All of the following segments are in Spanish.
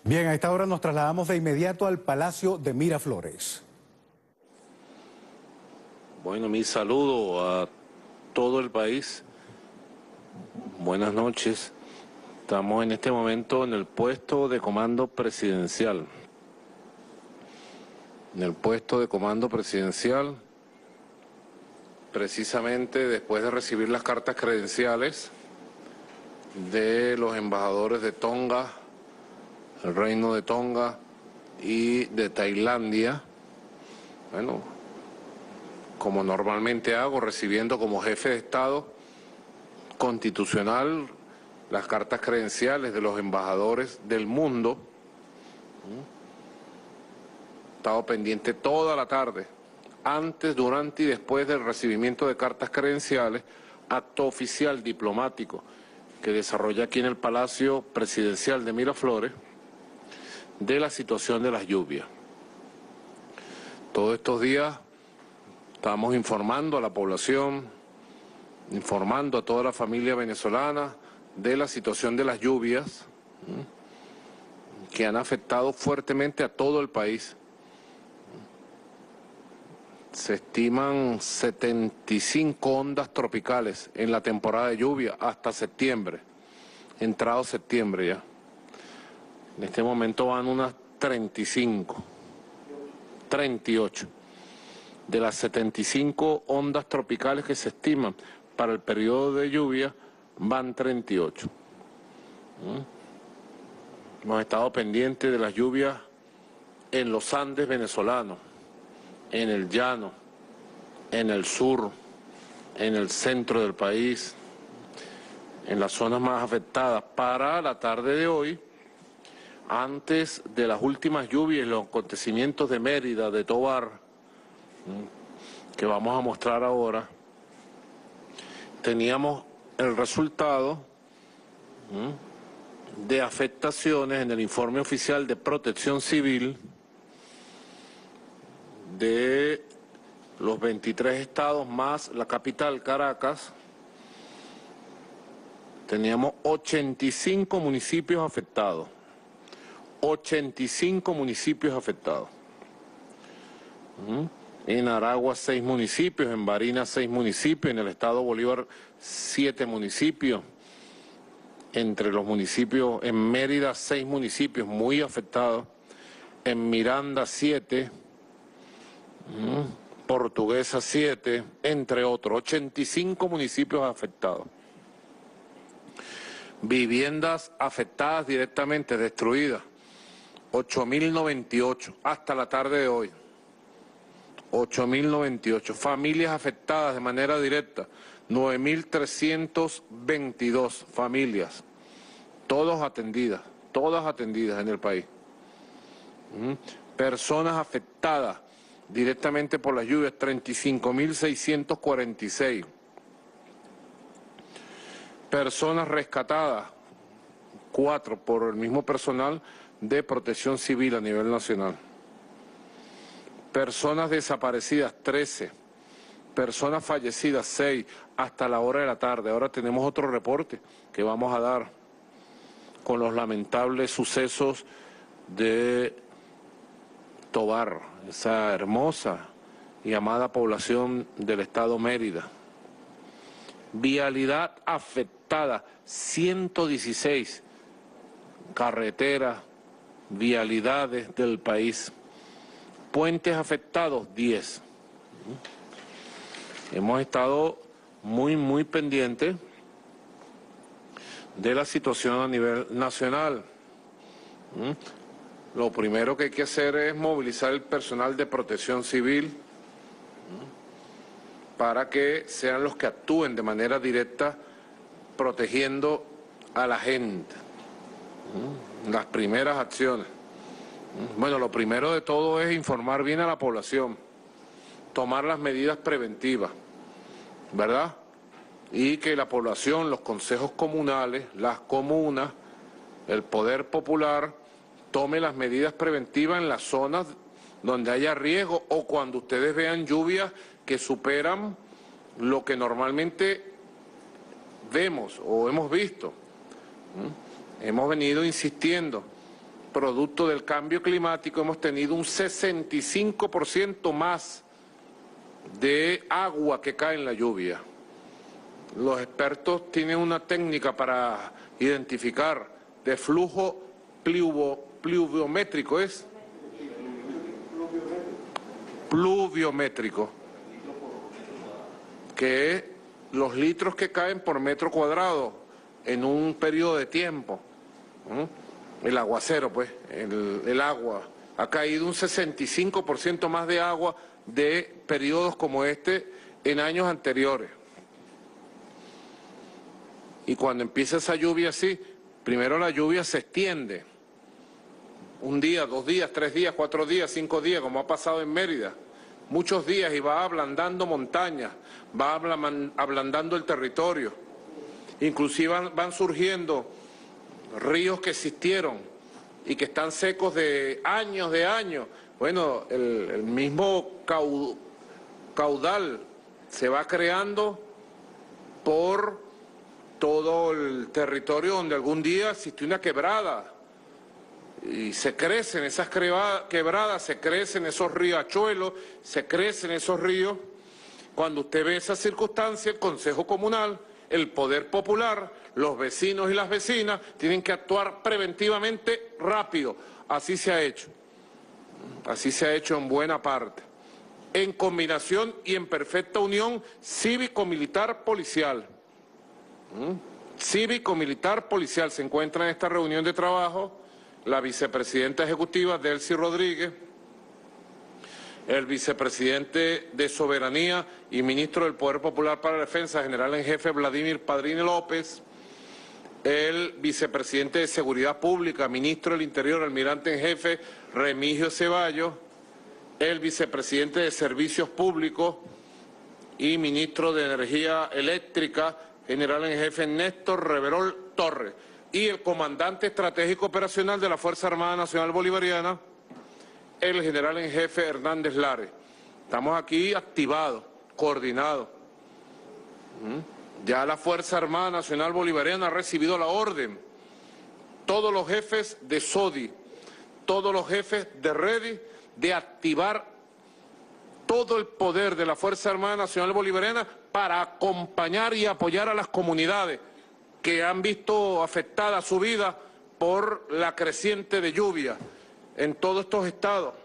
Bien, a esta hora nos trasladamos de inmediato al Palacio de Miraflores. Bueno, mi saludo a todo el país. Buenas noches. Estamos en este momento en el puesto de comando presidencial. En el puesto de comando presidencial, precisamente después de recibir las cartas credenciales de los embajadores de Tonga, el Reino de Tonga y de Tailandia. Bueno, como normalmente hago, recibiendo como jefe de Estado constitucional las cartas credenciales de los embajadores del mundo. He estado pendiente toda la tarde, antes, durante y después del recibimiento de cartas credenciales, acto oficial diplomático que desarrolla aquí en el Palacio Presidencial de Miraflores, de la situación de las lluvias. Todos estos días estamos informando a la población, informando a toda la familia venezolana de la situación de las lluvias que han afectado fuertemente a todo el país. Se estiman 75 ondas tropicales en la temporada de lluvia hasta septiembre, entrado septiembre ya. En este momento van unas 38. De las 75 ondas tropicales que se estiman para el periodo de lluvia, van 38. Hemos estado pendientes de las lluvias en los Andes venezolanos, en el llano, en el sur, en el centro del país, en las zonas más afectadas. Para la tarde de hoy, antes de las últimas lluvias y los acontecimientos de Mérida, de Tovar, que vamos a mostrar ahora, teníamos el resultado de afectaciones en el informe oficial de Protección Civil de los 23 estados más la capital, Caracas. Teníamos 85 municipios afectados. 85 municipios afectados. En Aragua 6 municipios, en Barinas 6 municipios, en el estado Bolívar 7 municipios, entre los municipios, en Mérida 6 municipios muy afectados, en Miranda 7, Portuguesa 7, entre otros, 85 municipios afectados. Viviendas afectadas directamente, destruidas, 8.098 hasta la tarde de hoy. 8.098. Familias afectadas de manera directa, 9.322 familias. Todas atendidas en el país. Personas afectadas directamente por las lluvias, 35.646. Personas rescatadas, 4 por el mismo personal de Protección Civil a nivel nacional. Personas desaparecidas, 13. Personas fallecidas, 6, hasta la hora de la tarde. Ahora tenemos otro reporte que vamos a dar con los lamentables sucesos de Tovar, esa hermosa y amada población del estado Mérida. Vialidad afectada, 116 carreteras, vialidades del país. Puentes afectados, 10. Hemos estado muy pendientes de la situación a nivel nacional. Lo primero que hay que hacer es movilizar el personal de Protección Civil para que sean los que actúen de manera directa protegiendo a la gente. Las primeras acciones. Bueno, lo primero de todo es informar bien a la población, tomar las medidas preventivas, ¿verdad? Y que la población, los consejos comunales, las comunas, el poder popular, tome las medidas preventivas en las zonas donde haya riesgo o cuando ustedes vean lluvias que superan lo que normalmente vemos o hemos visto. Hemos venido insistiendo producto del cambio climático, hemos tenido un 65% más de agua que cae en la lluvia. Los expertos tienen una técnica para identificar de flujo pluviométrico, ¿es? Pluviométrico, que es los litros que caen por metro cuadrado en un periodo de tiempo. El aguacero, pues, el agua. Ha caído un 65% más de agua de periodos como este en años anteriores. Y cuando empieza esa lluvia así, primero la lluvia se extiende. Un día, 2 días, 3 días, 4 días, 5 días, como ha pasado en Mérida. Muchos días, y va ablandando montañas, va ablandando el territorio. Inclusive van surgiendo ríos que existieron y que están secos de años. Bueno, el mismo caudal se va creando por todo el territorio donde algún día existió una quebrada. Y se crecen esas quebradas, se crecen esos riachuelos, se crecen esos ríos. Cuando usted ve esa circunstancia, el Consejo Comunal, el Poder Popular, los vecinos y las vecinas tienen que actuar preventivamente rápido. Así se ha hecho. Así se ha hecho en buena parte. En combinación y en perfecta unión cívico-militar policial. Cívico-militar policial. Se encuentra en esta reunión de trabajo la vicepresidenta ejecutiva Delcy Rodríguez, el vicepresidente de Soberanía y ministro del Poder Popular para la Defensa, general en jefe Vladimir Padrine López, el vicepresidente de Seguridad Pública, ministro del Interior, almirante en jefe Remigio Ceballos, el vicepresidente de Servicios Públicos y ministro de Energía Eléctrica, general en jefe Néstor Reverol Torres, y el comandante estratégico operacional de la Fuerza Armada Nacional Bolivariana, el general en jefe Hernández Lares. Estamos aquí activados, coordinados. Ya la Fuerza Armada Nacional Bolivariana ha recibido la orden. Todos los jefes de SODI, todos los jefes de REDI, de activar todo el poder de la Fuerza Armada Nacional Bolivariana para acompañar y apoyar a las comunidades que han visto afectada su vida por la creciente de lluvia en todos estos estados,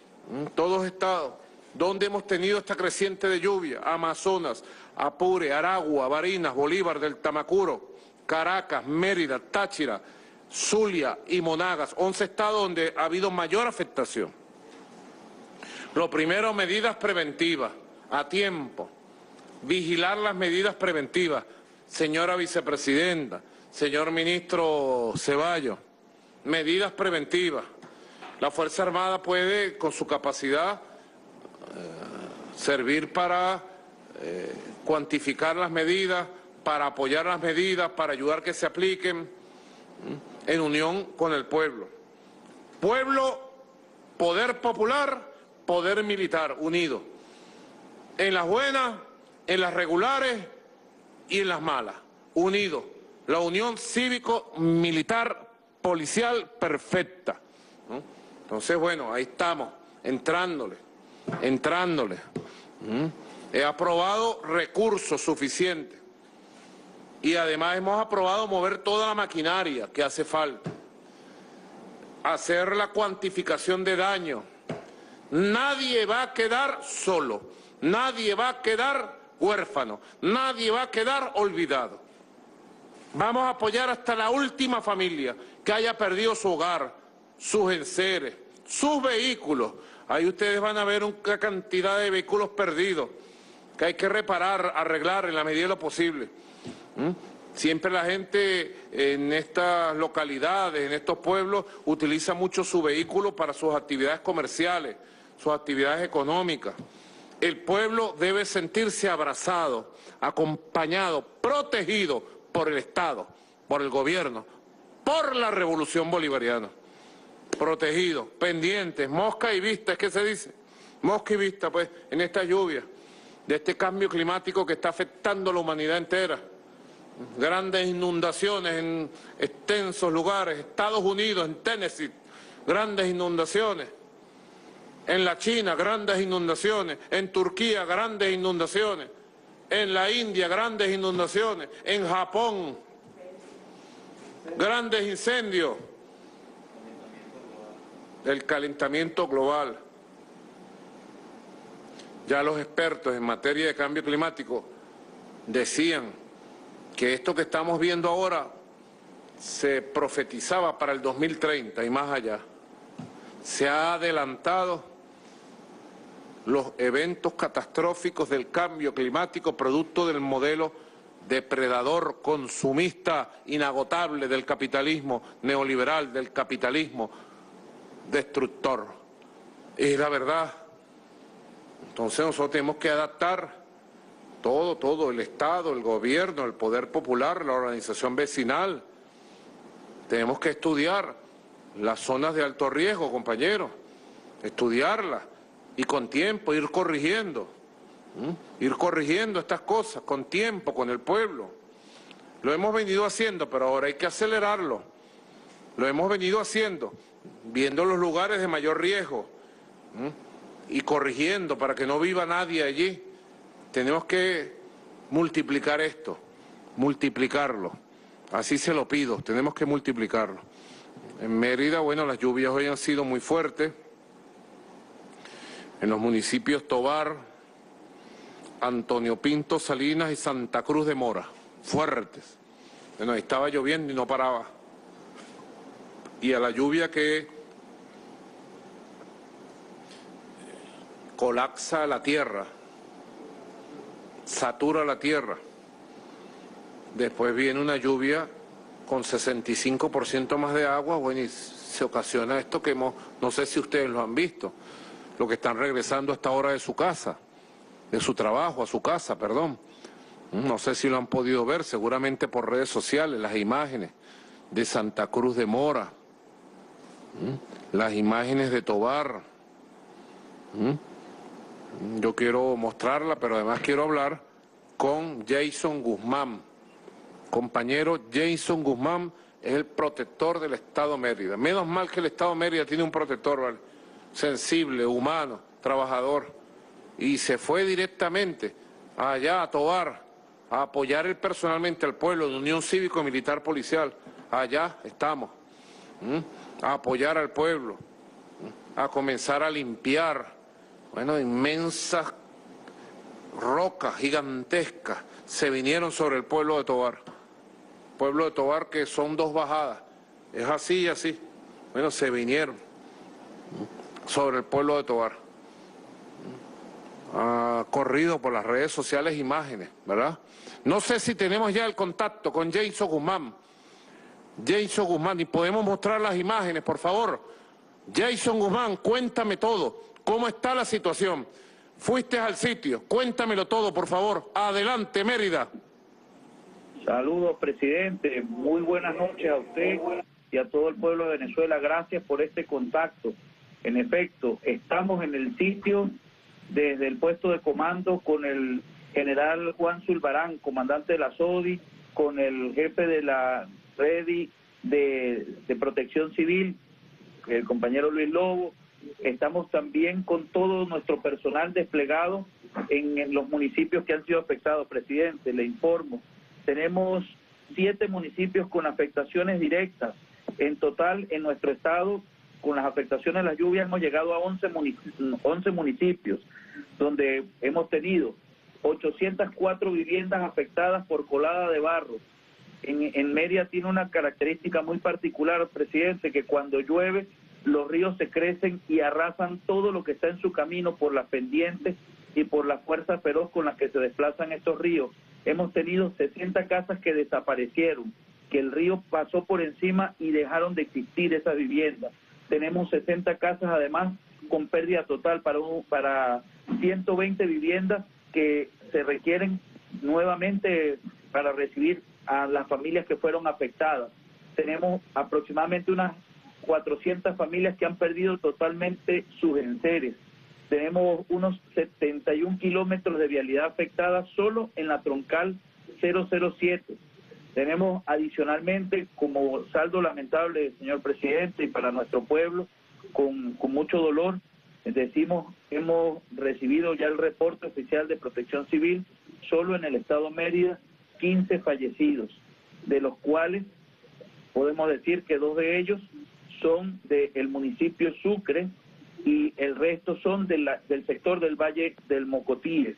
donde hemos tenido esta creciente de lluvia: Amazonas, Apure, Aragua, Barinas, Bolívar del Tamacuro, Caracas, Mérida, Táchira, Zulia y Monagas, 11 estados donde ha habido mayor afectación. Lo primero, medidas preventivas, a tiempo, vigilar las medidas preventivas. Señora vicepresidenta, señor ministro Ceballos, medidas preventivas. La Fuerza Armada puede, con su capacidad, servir para cuantificar las medidas, para apoyar las medidas, para ayudar que se apliquen en unión con el pueblo. Pueblo, poder popular, poder militar, unido. En las buenas, en las regulares y en las malas, unidos. La unión cívico-militar policial perfecta. Entonces, bueno, ahí estamos, entrándole. He aprobado recursos suficientes y además hemos aprobado mover toda la maquinaria que hace falta, hacer la cuantificación de daño. Nadie va a quedar solo, nadie va a quedar huérfano, nadie va a quedar olvidado. Vamos a apoyar hasta la última familia que haya perdido su hogar, sus enseres, sus vehículos. Ahí ustedes van a ver una cantidad de vehículos perdidos que hay que reparar, arreglar en la medida de lo posible. Siempre la gente en estas localidades, en estos pueblos, utiliza mucho su vehículo para sus actividades comerciales, sus actividades económicas. El pueblo debe sentirse abrazado, acompañado, protegido por el Estado, por el gobierno, por la Revolución Bolivariana. Protegido, pendientes, mosca y vista, es que se dice, mosca y vista, pues, en esta lluvia, de este cambio climático que está afectando a la humanidad entera. Grandes inundaciones en extensos lugares, Estados Unidos, en Tennessee, grandes inundaciones. En la China, grandes inundaciones. En Turquía, grandes inundaciones. En la India, grandes inundaciones. En Japón, grandes incendios. El calentamiento global. Ya los expertos en materia de cambio climático decían que esto que estamos viendo ahora se profetizaba para el 2030 y más allá. Se ha adelantado los eventos catastróficos del cambio climático producto del modelo depredador, consumista, inagotable del capitalismo neoliberal, del capitalismo destructor. Es la verdad. Entonces nosotros tenemos que adaptar todo, el Estado, el gobierno, el poder popular, la organización vecinal. Tenemos que estudiar las zonas de alto riesgo, compañeros, estudiarlas y con tiempo ir corrigiendo estas cosas, con tiempo, con el pueblo. Lo hemos venido haciendo, pero ahora hay que acelerarlo. Lo hemos venido haciendo, viendo los lugares de mayor riesgo y corrigiendo para que no viva nadie allí. Tenemos que multiplicar esto, multiplicarlo. Así se lo pido, tenemos que multiplicarlo. En Mérida, bueno, las lluvias hoy han sido muy fuertes. En los municipios Tovar, Antonio Pinto, Salinas y Santa Cruz de Mora, fuertes. Bueno, ahí estaba lloviendo y no paraba. Y a la lluvia que colapsa la tierra, satura la tierra. Después viene una lluvia con 65% más de agua, bueno, y se ocasiona esto que no sé si ustedes lo han visto, lo que están regresando a esta hora de su casa, de su trabajo, a su casa, perdón. No sé si lo han podido ver, seguramente por redes sociales, las imágenes de Santa Cruz de Mora, las imágenes de Tovar. Yo quiero mostrarla, pero además quiero hablar con Jason Guzmán. Compañero, Jason Guzmán es el protector del Estado Mérida. Menos mal que el Estado Mérida tiene un protector, ¿vale? Sensible, humano, trabajador. Y se fue directamente allá a Tovar a apoyar él personalmente al pueblo de Unión Cívico Militar Policial. Allá estamos, a apoyar al pueblo, a comenzar a limpiar, bueno, inmensas rocas gigantescas se vinieron sobre el pueblo de Tovar. Pueblo de Tovar que son 2 bajadas, es así y así. Bueno, se vinieron sobre el pueblo de Tovar. Ha corrido por las redes sociales imágenes, ¿verdad? No sé si tenemos ya el contacto con Jason Guzmán. Jason Guzmán, y podemos mostrar las imágenes, por favor. Jason Guzmán, cuéntame todo. ¿Cómo está la situación? Fuiste al sitio, cuéntamelo todo, por favor. Adelante, Mérida. Saludos, presidente. Muy buenas noches a usted y a todo el pueblo de Venezuela. Gracias por este contacto. En efecto, estamos en el sitio desde el puesto de comando con el general Juan Zulbarán, comandante de la SODI, con el jefe de la Redi de Protección Civil, el compañero Luis Lobo. Estamos también con todo nuestro personal desplegado en los municipios que han sido afectados, presidente, le informo. Tenemos 7 municipios con afectaciones directas. En total, en nuestro estado, con las afectaciones de las lluvias, hemos llegado a 11 municipios, donde hemos tenido 804 viviendas afectadas por colada de barro. En Mérida tiene una característica muy particular, presidente, que cuando llueve, los ríos se crecen y arrasan todo lo que está en su camino por las pendientes y por la fuerza feroz con la que se desplazan estos ríos. Hemos tenido 60 casas que desaparecieron, que el río pasó por encima y dejaron de existir esas viviendas. Tenemos 60 casas además con pérdida total para 120 viviendas que se requieren nuevamente para recibir a las familias que fueron afectadas. Tenemos aproximadamente unas 400 familias que han perdido totalmente sus enseres. Tenemos unos 71 kilómetros de vialidad afectada solo en la troncal 007. Tenemos adicionalmente, como saldo lamentable, señor presidente, y para nuestro pueblo, con mucho dolor, decimos, hemos recibido ya el reporte oficial de Protección Civil, solo en el estado Mérida, 15 fallecidos, de los cuales podemos decir que 2 de ellos son del municipio Sucre y el resto son del sector del Valle del Mocotíes,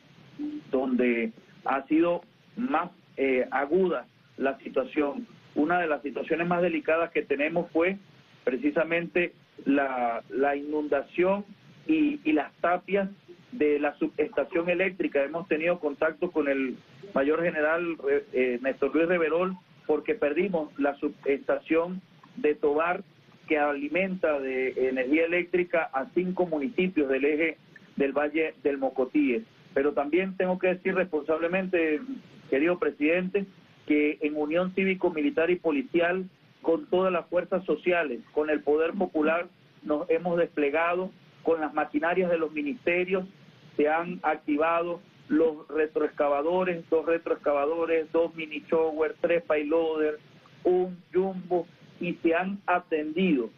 donde ha sido más aguda la situación. Una de las situaciones más delicadas que tenemos fue precisamente la inundación y las tapias de la subestación eléctrica. Hemos tenido contacto con el mayor general Néstor Luis Reverol porque perdimos la subestación de Tobar, que alimenta de energía eléctrica a 5 municipios del eje del Valle del Mocotíes. Pero también tengo que decir responsablemente, querido presidente, que en unión cívico-militar y policial, con todas las fuerzas sociales, con el poder popular, nos hemos desplegado con las maquinarias de los ministerios, se han activado los retroexcavadores, 2 retroexcavadores, 2 mini shower, 3 payloader, un jumbo, y se han atendido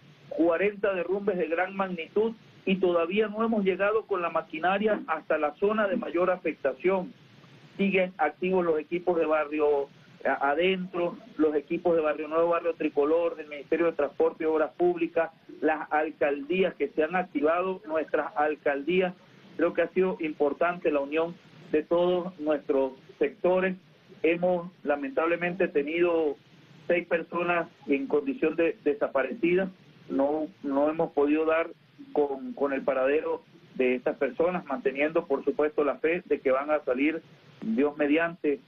40 derrumbes de gran magnitud y todavía no hemos llegado con la maquinaria hasta la zona de mayor afectación. Siguen activos los equipos de barrio adentro, los equipos de Barrio Nuevo, Barrio Tricolor, del Ministerio de Transporte y Obras Públicas, las alcaldías que se han activado, nuestras alcaldías. Creo que ha sido importante la unión de todos nuestros sectores. Hemos lamentablemente tenido 6 personas en condición de desaparecidas. No hemos podido dar con el paradero de estas personas, manteniendo por supuesto la fe de que van a salir, Dios mediante,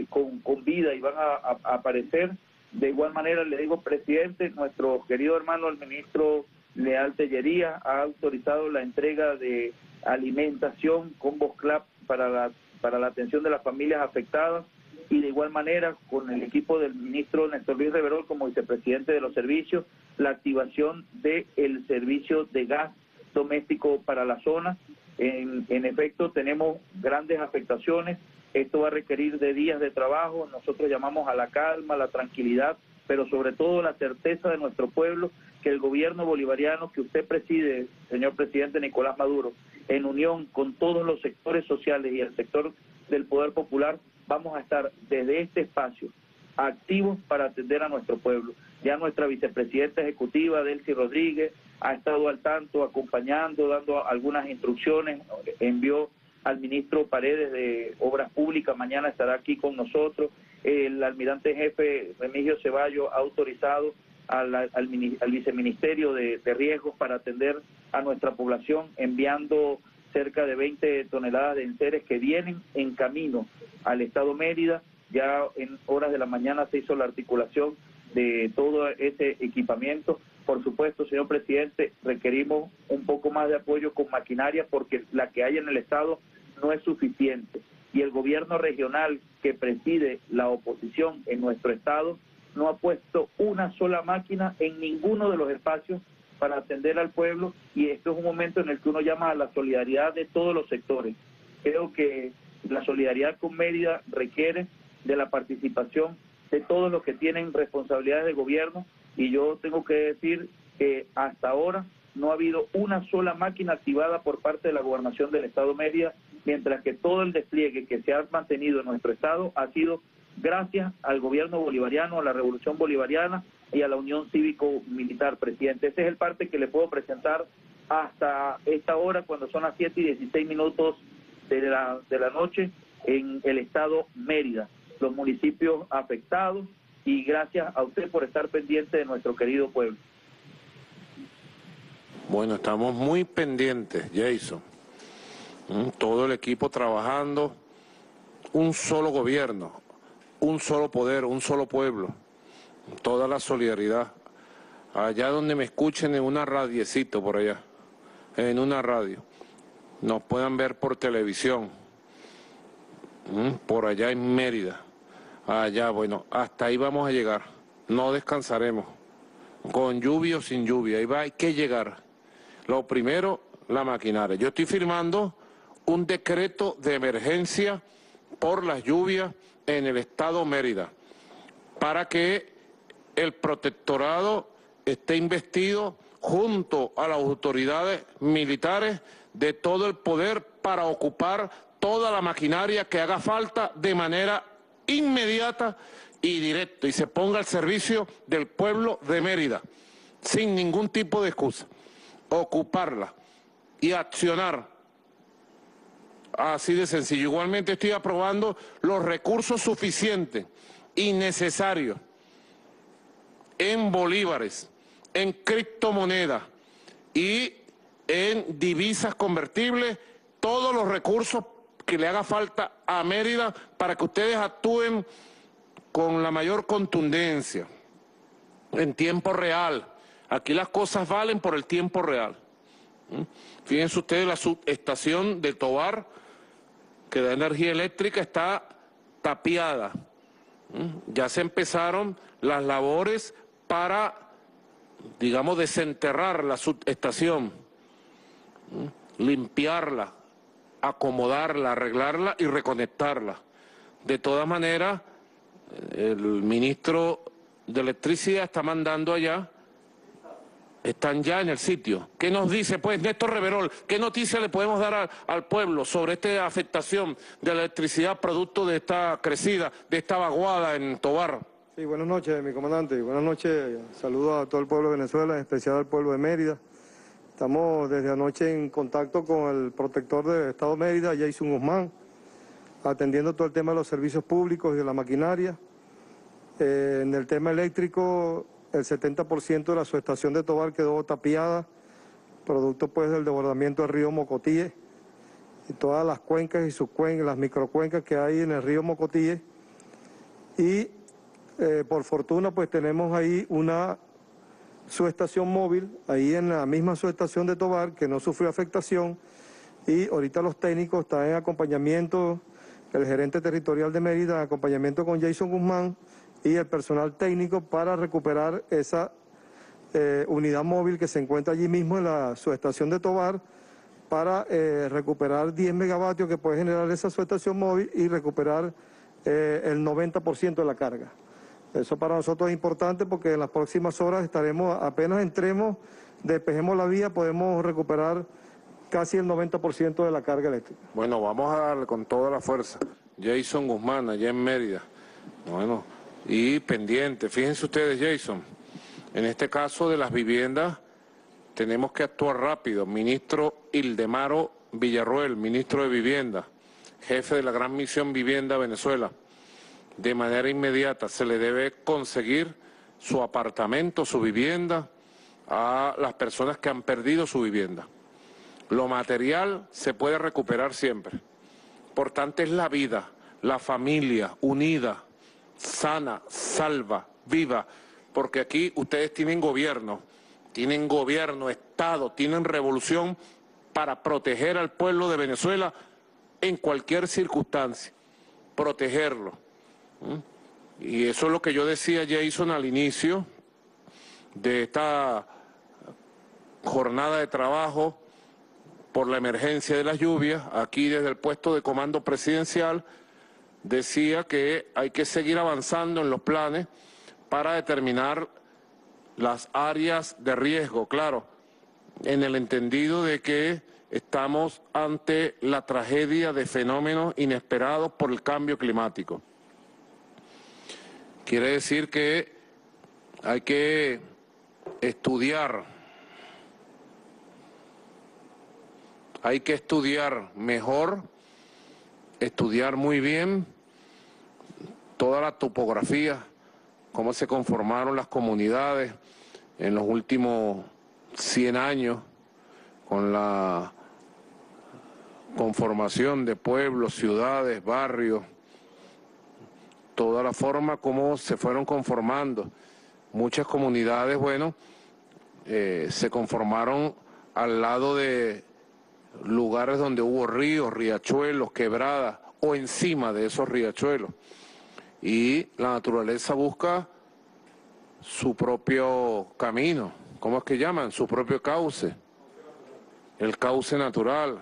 con vida y van a aparecer. De igual manera le digo, presidente, nuestro querido hermano el ministro Leal Tellería ha autorizado la entrega de alimentación Combos Club para la atención de las familias afectadas, y de igual manera con el equipo del ministro Néstor Luis Reverol como vicepresidente de los servicios, la activación del servicio de gas doméstico para la zona. En efecto tenemos grandes afectaciones. Esto va a requerir de días de trabajo. Nosotros llamamos a la calma, a la tranquilidad, pero sobre todo la certeza de nuestro pueblo que el gobierno bolivariano que usted preside, señor presidente Nicolás Maduro, en unión con todos los sectores sociales y el sector del poder popular, vamos a estar desde este espacio activos para atender a nuestro pueblo. Ya nuestra vicepresidenta ejecutiva, Delcy Rodríguez, ha estado al tanto, acompañando, dando algunas instrucciones, envió al ministro Paredes de Obras Públicas, mañana estará aquí con nosotros. El almirante en jefe Remigio Ceballos ha autorizado al viceministerio de riesgos para atender a nuestra población, enviando cerca de 20 toneladas de enseres que vienen en camino al estado Mérida. Ya en horas de la mañana se hizo la articulación de todo ese equipamiento. Por supuesto, señor presidente, requerimos un poco más de apoyo con maquinaria porque la que hay en el estado no es suficiente. Y el gobierno regional que preside la oposición en nuestro estado no ha puesto una sola máquina en ninguno de los espacios para atender al pueblo, y esto es un momento en el que uno llama a la solidaridad de todos los sectores. Creo que la solidaridad con Mérida requiere de la participación de todos los que tienen responsabilidades de gobierno, y yo tengo que decir que hasta ahora no ha habido una sola máquina activada por parte de la gobernación del estado Mérida, mientras que todo el despliegue que se ha mantenido en nuestro estado ha sido gracias al gobierno bolivariano, a la revolución bolivariana y a la unión cívico-militar, presidente. Ese es el parte que le puedo presentar hasta esta hora, cuando son las 7:16 de la noche en el estado Mérida, los municipios afectados, y gracias a usted por estar pendiente de nuestro querido pueblo. Bueno, estamos muy pendientes, Jason. Todo el equipo trabajando, un solo gobierno, un solo poder, un solo pueblo, toda la solidaridad. Allá donde me escuchen en una radiecito por allá, en una radio, nos puedan ver por televisión, por allá en Mérida, allá, bueno, hasta ahí vamos a llegar, no descansaremos, con lluvia o sin lluvia, ahí va, hay que llegar. Lo primero, la maquinaria. Yo estoy firmando un decreto de emergencia por las lluvias en el estado Mérida, para que el protectorado esté investido junto a las autoridades militares de todo el poder para ocupar toda la maquinaria que haga falta de manera inmediata y directa, y se ponga al servicio del pueblo de Mérida, sin ningún tipo de excusa. Ocuparla y accionar. Así de sencillo. Igualmente estoy aprobando los recursos suficientes y necesarios en bolívares, en criptomonedas y en divisas convertibles, todos los recursos que le haga falta a Mérida para que ustedes actúen con la mayor contundencia, en tiempo real. Aquí las cosas valen por el tiempo real. Fíjense ustedes, la subestación de Tovar, que da energía eléctrica, está tapiada. Ya se empezaron las labores para, digamos, desenterrar la subestación, limpiarla, acomodarla, arreglarla y reconectarla. De todas maneras, el ministro de Electricidad está mandando allá, están ya en el sitio. ¿Qué nos dice, pues, Néstor Reverol? ¿Qué noticia le podemos dar al pueblo sobre esta afectación de la electricidad producto de esta crecida, de esta vaguada en Tovar? Sí, buenas noches, mi comandante. Buenas noches. Saludos a todo el pueblo de Venezuela, en especial al pueblo de Mérida. Estamos desde anoche en contacto con el protector del Estado de Mérida, Jason Guzmán, atendiendo todo el tema de los servicios públicos y de la maquinaria. En el tema eléctrico, el 70% de la subestación de Tovar quedó tapiada, producto pues del desbordamiento del río Mocotíe y todas las cuencas y subcuencas, las microcuencas que hay en el río Mocotíe. Y por fortuna pues tenemos ahí una subestación móvil, ahí en la misma subestación de Tovar, que no sufrió afectación, y ahorita los técnicos están en acompañamiento, el gerente territorial de Mérida, en acompañamiento con Jason Guzmán y el personal técnico para recuperar esa unidad móvil que se encuentra allí mismo en la subestación de Tovar, para recuperar 10 megavatios que puede generar esa subestación móvil y recuperar el 90% de la carga. Eso para nosotros es importante porque en las próximas horas estaremos, apenas entremos, despejemos la vía, podemos recuperar casi el 90% de la carga eléctrica. Bueno, vamos a darle con toda la fuerza. Jason Guzmán, allá en Mérida. Bueno, y pendiente. Fíjense ustedes, Jason, en este caso de las viviendas tenemos que actuar rápido. Ministro Ildemaro Villarroel, ministro de Vivienda, jefe de la Gran Misión Vivienda Venezuela. De manera inmediata se le debe conseguir su apartamento, su vivienda, a las personas que han perdido su vivienda. Lo material se puede recuperar siempre. Importante es la vida, la familia unida, sana, salva, viva, porque aquí ustedes tienen gobierno, Estado, tienen revolución para proteger al pueblo de Venezuela en cualquier circunstancia, protegerlo. Y eso es lo que yo decía, Jason, al inicio de esta jornada de trabajo por la emergencia de las lluvias. Aquí desde el puesto de comando presidencial decía que hay que seguir avanzando en los planes para determinar las áreas de riesgo, claro, en el entendido de que estamos ante la tragedia de fenómenos inesperados por el cambio climático. Quiere decir que hay que estudiar mejor, estudiar muy bien toda la topografía, cómo se conformaron las comunidades en los últimos 100 años, con la conformación de pueblos, ciudades, barrios, toda la forma como se fueron conformando. Muchas comunidades, bueno, se conformaron al lado de lugares donde hubo ríos, riachuelos, quebradas, o encima de esos riachuelos. Y la naturaleza busca su propio camino, ¿cómo es que llaman? Su propio cauce, el cauce natural.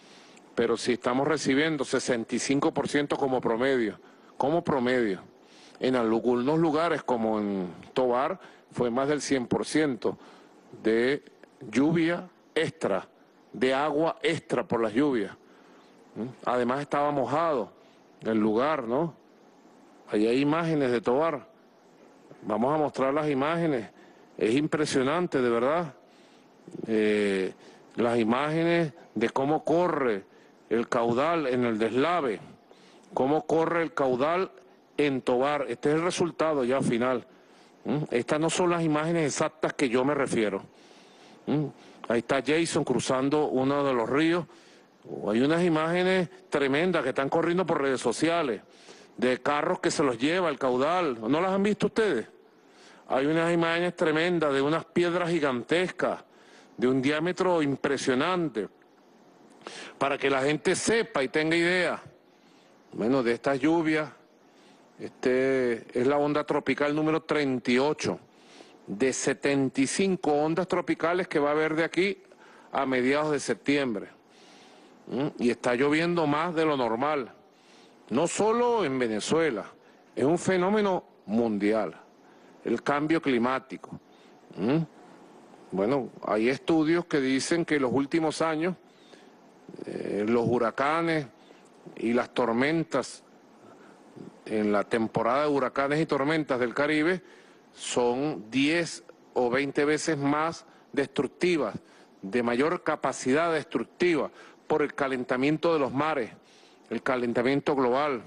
Pero si estamos recibiendo 65% como promedio, En algunos lugares, como en Tovar, fue más del 100% de lluvia extra, de agua extra por las lluvias. Además estaba mojado el lugar, ¿no? Ahí hay imágenes de Tovar. Vamos a mostrar las imágenes. Es impresionante, de verdad. Las imágenes de cómo corre el caudal en el deslave, cómo corre el caudal en Tovar. Este es el resultado ya final. Estas no son las imágenes exactas que yo me refiero. Ahí está Jason cruzando uno de los ríos. Hay unas imágenes tremendas que están corriendo por redes sociales, de carros que se los lleva el caudal. ¿No las han visto ustedes? Hay unas imágenes tremendas de unas piedras gigantescas, de un diámetro impresionante, para que la gente sepa y tenga idea. Bueno, de estas lluvias, es la onda tropical número 38, de 75 ondas tropicales que va a haber de aquí a mediados de septiembre. Y está lloviendo más de lo normal, no solo en Venezuela, es un fenómeno mundial, el cambio climático. Bueno, hay estudios que dicen que en los últimos años los huracanes y las tormentas, en la temporada de huracanes y tormentas del Caribe, son 10 o 20 veces más destructivas, de mayor capacidad destructiva, por el calentamiento de los mares, el calentamiento global.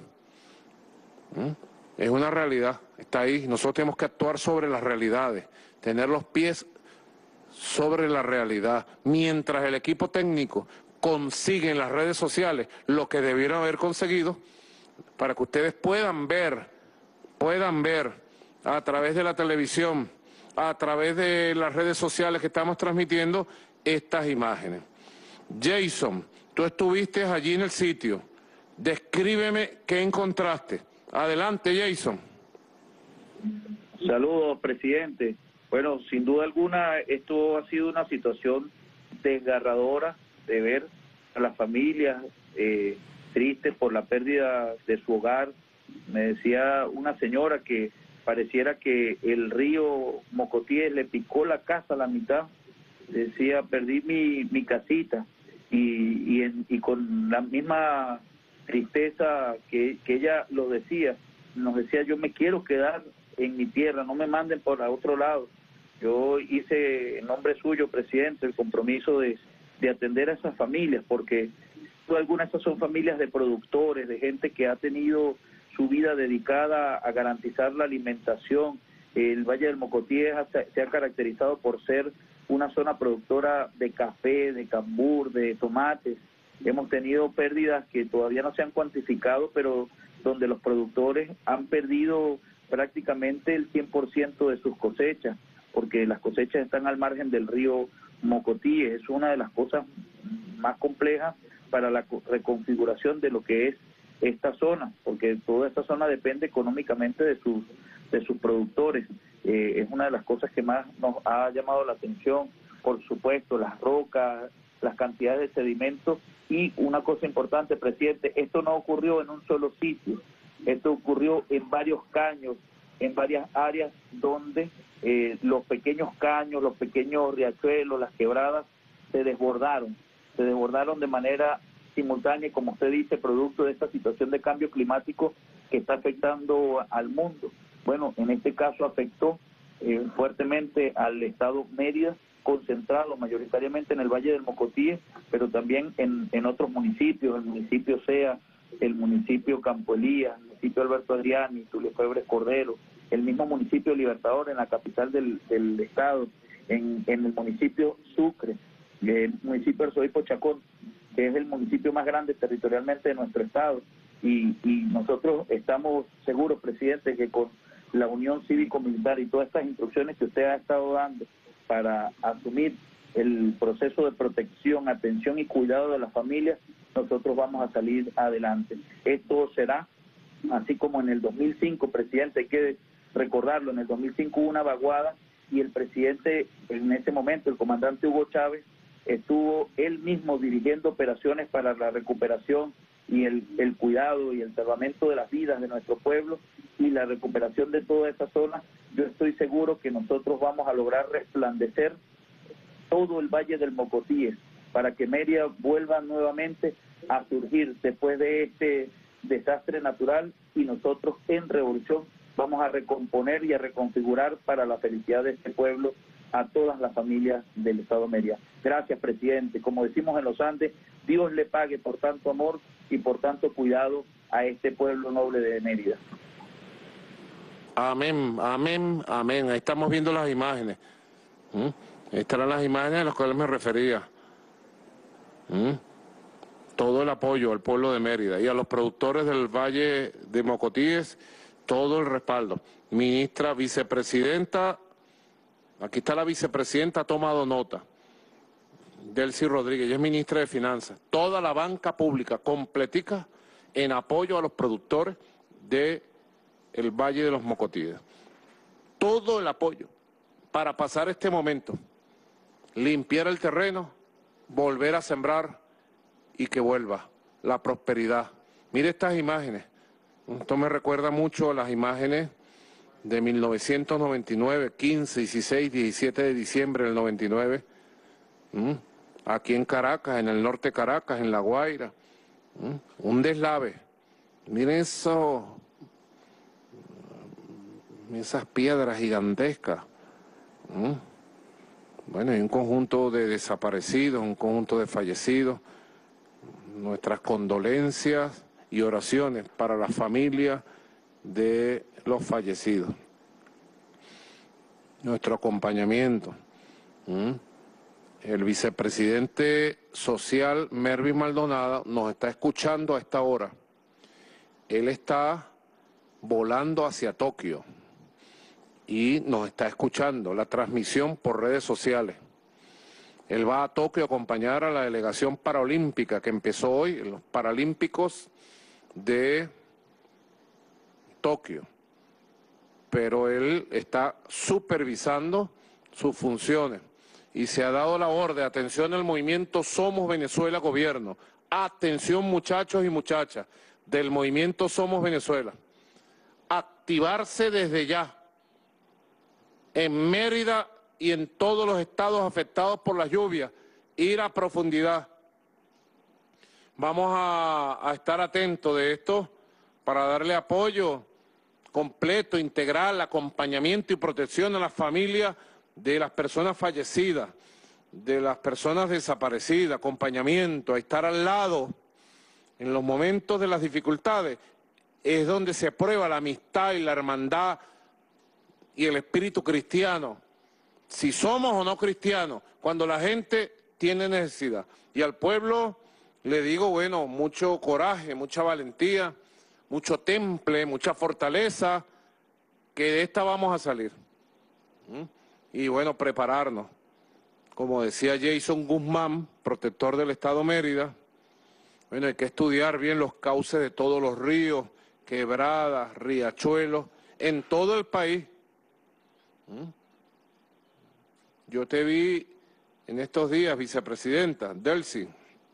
Es una realidad, está ahí. Nosotros tenemos que actuar sobre las realidades, tener los pies sobre la realidad. Mientras el equipo técnico consigue en las redes sociales lo que debieron haber conseguido, para que ustedes puedan ver a través de la televisión, a través de las redes sociales que estamos transmitiendo estas imágenes. Jason, tú estuviste allí en el sitio. Descríbeme qué encontraste. Adelante, Jason. Saludos, presidente. Bueno, sin duda alguna, esto ha sido una situación desgarradora de ver a las familias tristes por la pérdida de su hogar. Me decía una señora que pareciera que el río Mocotíes le picó la casa a la mitad. Decía, perdí mi casita, y con la misma tristeza que ella lo decía, nos decía, yo me quiero quedar en mi tierra, no me manden por otro lado. Yo hice en nombre suyo, presidente, el compromiso de atender a esas familias, porque algunas de esas son familias de productores, de gente que ha tenido su vida dedicada a garantizar la alimentación. El Valle del Mocotíes se ha caracterizado por ser una zona productora de café, de cambur, de tomates. Hemos tenido pérdidas que todavía no se han cuantificado, pero donde los productores han perdido prácticamente el 100% de sus cosechas, porque las cosechas están al margen del río Mocotíes. Es una de las cosas más complejas para la reconfiguración de lo que es esta zona, porque toda esta zona depende económicamente de sus productores. Es una de las cosas que más nos ha llamado la atención, por supuesto, las rocas, las cantidades de sedimentos. Y una cosa importante, presidente, esto no ocurrió en un solo sitio, esto ocurrió en varios caños, en varias áreas donde los pequeños caños, los pequeños riachuelos, las quebradas se desbordaron de manera simultánea, y como usted dice, producto de esta situación de cambio climático que está afectando al mundo. Bueno, en este caso afectó fuertemente al estado Mérida, concentrado mayoritariamente en el Valle del Mocotíes, pero también en otros municipios, el municipio Sea, el municipio Campo Elías, el municipio Alberto Adriani, Tulio Febres Cordero, el mismo municipio Libertador en la capital del estado, en el municipio Sucre, el municipio Arzobispal Chacón, que es el municipio más grande territorialmente de nuestro estado, y nosotros estamos seguros, presidente, que con la unión cívico-militar y todas estas instrucciones que usted ha estado dando para asumir el proceso de protección, atención y cuidado de las familias, nosotros vamos a salir adelante. Esto será, así como en el 2005, presidente, hay que recordarlo, en el 2005 hubo una vaguada y el presidente, en ese momento, el comandante Hugo Chávez, estuvo él mismo dirigiendo operaciones para la recuperación y el cuidado y el salvamento de las vidas de nuestro pueblo y la recuperación de toda esa zona, yo estoy seguro que nosotros vamos a lograr resplandecer todo el Valle del Mocotíes para que Mérida vuelva nuevamente a surgir después de este desastre natural, y nosotros en Revolución vamos a recomponer y a reconfigurar para la felicidad de este pueblo a todas las familias del Estado de Mérida. Gracias, presidente. Como decimos en los Andes, Dios le pague por tanto amor y por tanto cuidado a este pueblo noble de Mérida. Amén, amén, amén. Ahí estamos viendo las imágenes. Estas eran las imágenes a las cuales me refería. Todo el apoyo al pueblo de Mérida y a los productores del Valle de Mocotíes, todo el respaldo. Ministra, vicepresidenta, aquí está la vicepresidenta, ha tomado nota. Delcy Rodríguez, ella es ministra de Finanzas. Toda la banca pública completica en apoyo a los productores del Valle de los Mocotíes. Todo el apoyo para pasar este momento, limpiar el terreno, volver a sembrar y que vuelva la prosperidad. Mire estas imágenes. Esto me recuerda mucho a las imágenes de 1999, 15, 16, 17 de diciembre del 99. Aquí en Caracas, en el norte de Caracas, en La Guaira. Un deslave. Miren eso, esas piedras gigantescas. Bueno, hay un conjunto de desaparecidos, un conjunto de fallecidos. Nuestras condolencias y oraciones para la familia de los fallecidos. Nuestro acompañamiento. El vicepresidente social, Mervin Maldonado, nos está escuchando a esta hora. Él está volando hacia Tokio y nos está escuchando la transmisión por redes sociales. Él va a Tokio a acompañar a la delegación paralímpica que empezó hoy, en los Paralímpicos de Tokio. Pero él está supervisando sus funciones y se ha dado la orden, atención al movimiento Somos Venezuela Gobierno, atención muchachos y muchachas del movimiento Somos Venezuela, activarse desde ya en Mérida y en todos los estados afectados por las lluvias, ir a profundidad. Vamos a estar atentos de esto para darle apoyo completo, integral, acompañamiento y protección a las familias de las personas fallecidas, de las personas desaparecidas, acompañamiento, a estar al lado en los momentos de las dificultades. Es donde se prueba la amistad y la hermandad y el espíritu cristiano. Si somos o no cristianos, cuando la gente tiene necesidad. Y al pueblo le digo, bueno, mucho coraje, mucha valentía, mucho temple, mucha fortaleza, que de esta vamos a salir. Y bueno, prepararnos. Como decía Jason Guzmán, protector del Estado Mérida, bueno, hay que estudiar bien los cauces de todos los ríos, quebradas, riachuelos, en todo el país. Yo te vi en estos días, vicepresidenta, Delcy,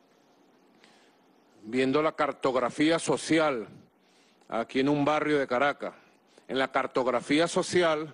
viendo la cartografía social aquí en un barrio de Caracas. En la cartografía social,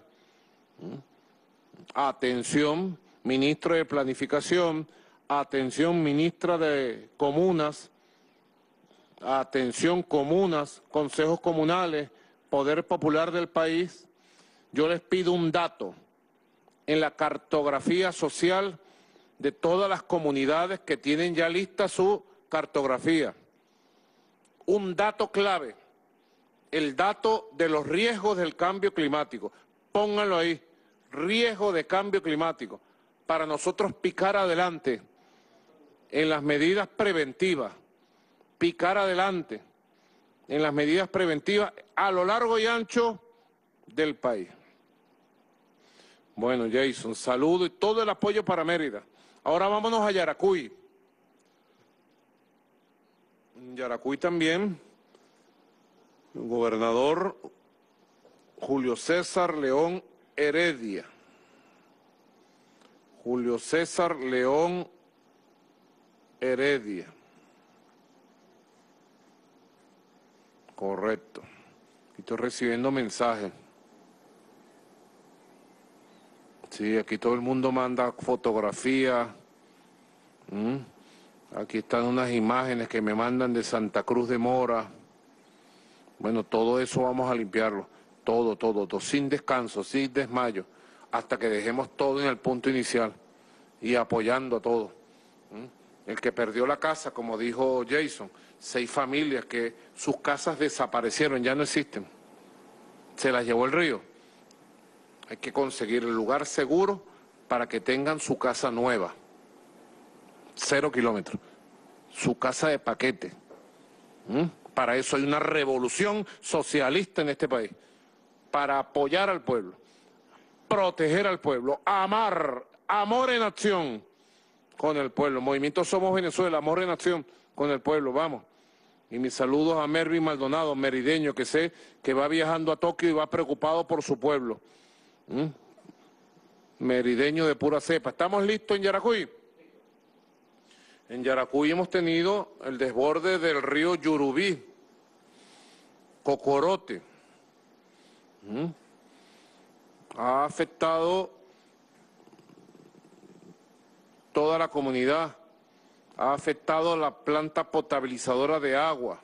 atención, ministro de Planificación, atención, ministra de Comunas, atención, comunas, consejos comunales, poder popular del país. Yo les pido un dato en la cartografía social de todas las comunidades que tienen ya lista su cartografía. Un dato clave, el dato de los riesgos del cambio climático. Pónganlo ahí, riesgo de cambio climático, para nosotros picar adelante en las medidas preventivas, picar adelante en las medidas preventivas a lo largo y ancho del país. Bueno, Jason, saludo y todo el apoyo para Mérida. Ahora vámonos a Yaracuy. En Yaracuy también, el gobernador Julio César León Heredia. Julio César León Heredia. Correcto. Estoy recibiendo mensajes. Sí, aquí todo el mundo manda fotografías. Aquí están unas imágenes que me mandan de Santa Cruz de Mora. Bueno, todo eso vamos a limpiarlo. Todo, sin descanso, sin desmayo, hasta que dejemos todo en el punto inicial y apoyando a todo. El que perdió la casa, como dijo Jason, 6 familias que sus casas desaparecieron, ya no existen. Se las llevó el río. Hay que conseguir el lugar seguro para que tengan su casa nueva. 0 kilómetros. Su casa de paquete. Para eso hay una revolución socialista en este país. Para apoyar al pueblo, proteger al pueblo, amar, amor en acción con el pueblo. Movimiento Somos Venezuela, amor en acción con el pueblo, vamos. Y mis saludos a Mervin Maldonado, merideño, que sé que va viajando a Tokio y va preocupado por su pueblo. Merideño de pura cepa. ¿Estamos listos en Yaracuy? En Yaracuy hemos tenido el desborde del río Yurubí, Cocorote. Ha afectado toda la comunidad, ha afectado la planta potabilizadora de agua.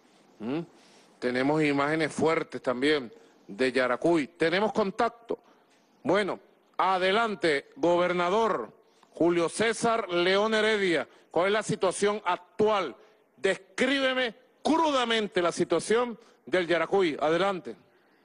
Tenemos imágenes fuertes también de Yaracuy. ¿Tenemos contacto? Bueno, adelante, gobernador Julio César León Heredia. ¿Cuál es la situación actual? Descríbeme crudamente la situación del Yaracuy. Adelante.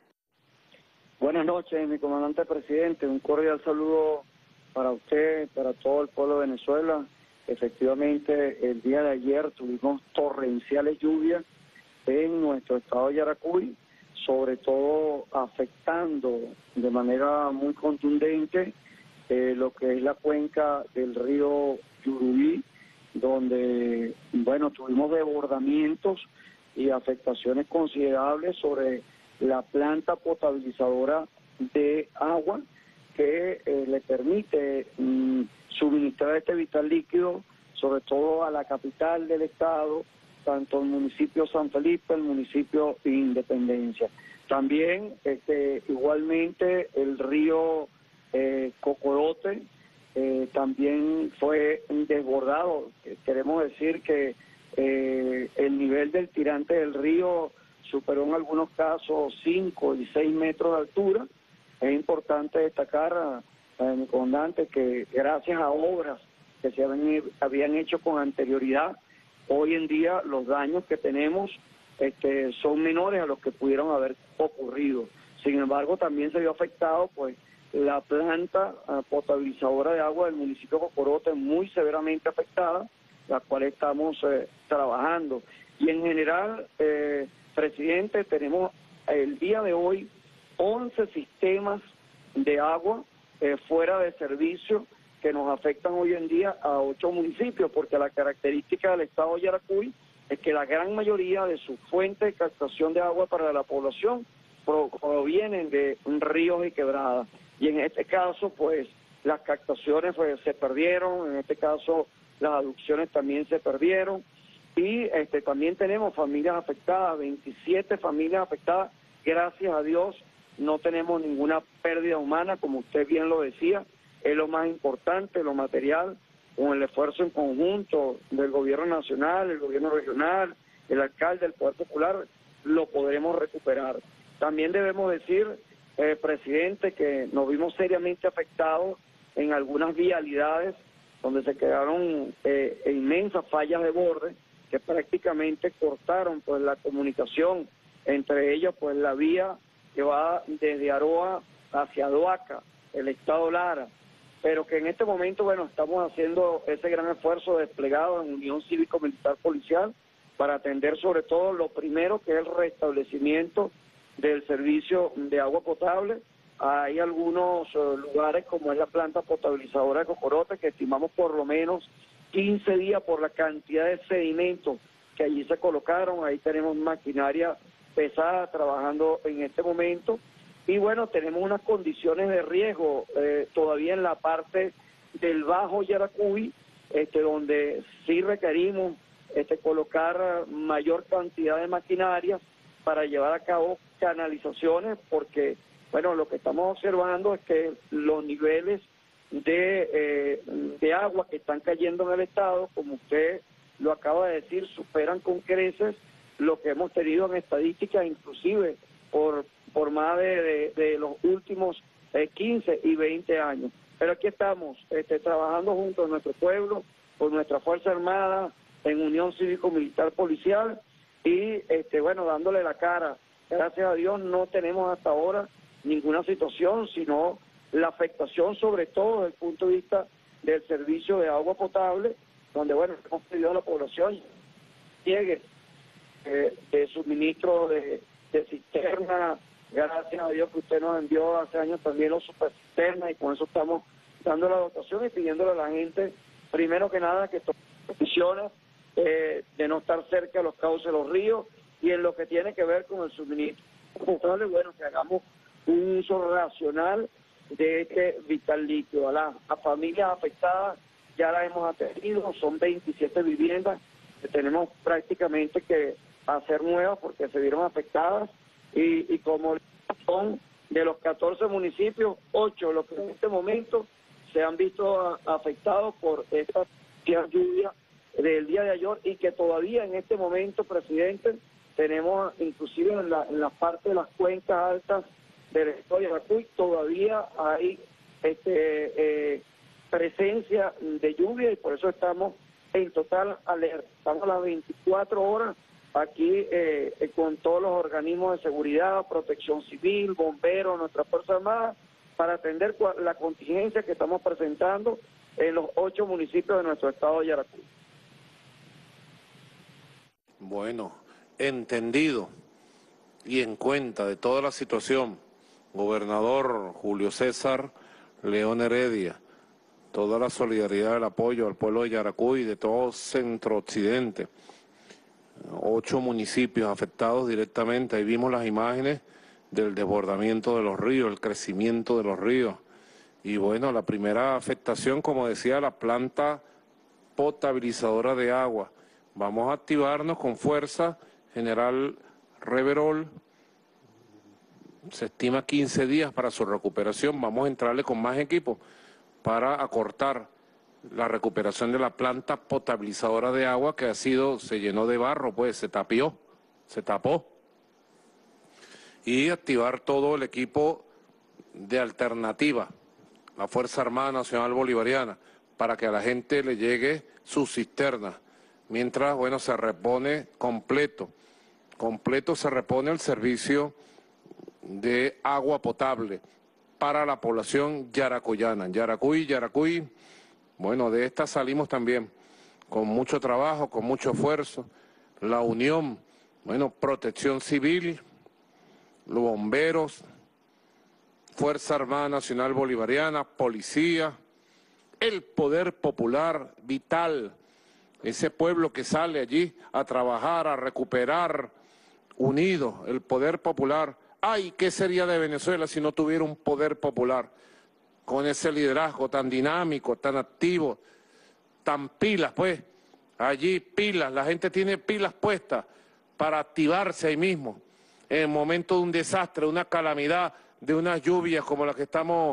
Buenas noches, mi comandante presidente. Un cordial saludo para usted, para todo el pueblo de Venezuela. Efectivamente, el día de ayer tuvimos torrenciales lluvias en nuestro estado de Yaracuy, sobre todo afectando de manera muy contundente lo que es la cuenca del río Yurubí, donde, bueno, tuvimos desbordamientos y afectaciones considerables sobre la planta potabilizadora de agua que le permite suministrar este vital líquido, sobre todo a la capital del estado, tanto el municipio San Felipe, el municipio Independencia. También igualmente el río Cocorote también fue desbordado. Queremos decir que el nivel del tirante del río superó en algunos casos 5 y 6 metros de altura. Es importante destacar, mi comandante, que gracias a obras que se habían hecho con anterioridad, hoy en día los daños que tenemos son menores a los que pudieron haber ocurrido. Sin embargo, también se vio afectado pues la planta potabilizadora de agua del municipio de Cocorote, muy severamente afectada, la cual estamos trabajando. Y en general, presidente, tenemos el día de hoy 11 sistemas de agua fuera de servicio que nos afectan hoy en día a 8 municipios, porque la característica del estado de Yaracuy es que la gran mayoría de sus fuentes de captación de agua para la población provienen de ríos y quebradas. Y en este caso, pues, las captaciones se perdieron, en este caso las aducciones también se perdieron, y también tenemos familias afectadas, 27 familias afectadas. Gracias a Dios no tenemos ninguna pérdida humana, como usted bien lo decía, es lo más importante, lo material, con el esfuerzo en conjunto del gobierno nacional, el gobierno regional, el alcalde, el Poder Popular, lo podremos recuperar. También debemos decir, presidente, que nos vimos seriamente afectados en algunas vialidades donde se quedaron inmensas fallas de borde que prácticamente cortaron pues la comunicación, entre ellas pues la vía que va desde Aroa hacia Doaca, el estado Lara, pero que en este momento, bueno, estamos haciendo ese gran esfuerzo desplegado en Unión Cívico-Militar Policial para atender sobre todo lo primero, que es el restablecimiento del servicio de agua potable. Hay algunos lugares, como es la planta potabilizadora de Cocorote, que estimamos por lo menos 15 días por la cantidad de sedimentos que allí se colocaron. Ahí tenemos maquinaria pesada trabajando en este momento. Y bueno, tenemos unas condiciones de riesgo todavía en la parte del Bajo Yaracuy, donde sí requerimos colocar mayor cantidad de maquinaria para llevar a cabo canalizaciones, porque, bueno, lo que estamos observando es que los niveles de agua que están cayendo en el estado, como usted lo acaba de decir, superan con creces lo que hemos tenido en estadísticas, inclusive por más de los últimos 15 y 20 años. Pero aquí estamos trabajando junto a nuestro pueblo, con nuestra Fuerza Armada, en unión cívico-militar policial y, bueno, dándole la cara. Gracias a Dios no tenemos hasta ahora ninguna situación, sino la afectación sobre todo desde el punto de vista del servicio de agua potable, donde, bueno, hemos pedido a la población llegue de suministro de cisterna. Gracias a Dios que usted nos envió hace años también los supercisternas y con eso estamos dando la dotación y pidiéndole a la gente, primero que nada, que tomen decisiones de no estar cerca de los cauces de los ríos, y en lo que tiene que ver con el suministro potable, bueno, que hagamos un uso racional de este vital líquido. A las familias afectadas ya las hemos atendido, son 27 viviendas que tenemos prácticamente que hacer nuevas porque se vieron afectadas, y como son de los 14 municipios, 8 los que en este momento se han visto afectados por esta lluvia del día de ayer, y que todavía en este momento, presidente, tenemos inclusive en la parte de las cuencas altas del estado de Yaracuy, todavía hay presencia de lluvia, y por eso estamos en total alerta. Estamos a las 24 horas aquí con todos los organismos de seguridad, protección civil, bomberos, nuestra Fuerza Armada, para atender la contingencia que estamos presentando en los 8 municipios de nuestro estado de Yaracuy. Bueno, entendido y en cuenta de toda la situación, gobernador Julio César León Heredia, toda la solidaridad, el apoyo al pueblo de Yaracuy y de todo Centro Occidente. 8 municipios afectados directamente, ahí vimos las imágenes del desbordamiento de los ríos, el crecimiento de los ríos. Y bueno, la primera afectación, como decía, la planta potabilizadora de agua. Vamos a activarnos con fuerza, General Reverol. Se estima 15 días para su recuperación. Vamos a entrarle con más equipos para acortar la recuperación de la planta potabilizadora de agua que se llenó de barro, pues se tapó. Y activar todo el equipo de alternativa, la Fuerza Armada Nacional Bolivariana, para que a la gente le llegue sus cisternas. Mientras, bueno, se repone completo se repone el servicio de agua potable para la población yaracuyana. Yaracuy, bueno, de esta salimos también con mucho trabajo, con mucho esfuerzo. La unión, bueno, protección civil, los bomberos, Fuerza Armada Nacional Bolivariana, policía, el poder popular vital, ese pueblo que sale allí a trabajar, a recuperar, unido, el poder popular. Ay, ¿qué sería de Venezuela si no tuviera un poder popular con ese liderazgo tan dinámico, tan activo, tan pilas, pues? Allí pilas, la gente tiene pilas puestas para activarse ahí mismo en el momento de un desastre, de una calamidad, de unas lluvias como las que estamos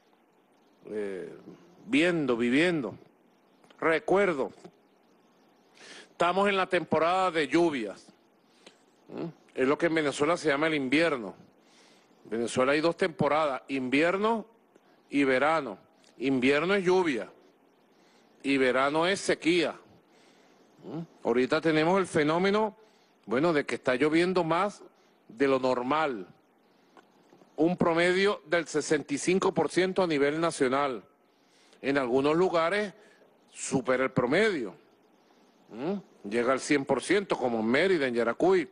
viviendo. Recuerdo, estamos en la temporada de lluvias. Es lo que en Venezuela se llama el invierno. En Venezuela hay 2 temporadas, invierno y verano. Invierno es lluvia y verano es sequía. Ahorita tenemos el fenómeno, bueno, de que está lloviendo más de lo normal. Un promedio del 65% a nivel nacional. En algunos lugares supera el promedio. Llega al 100%, como en Mérida, en Yaracuy.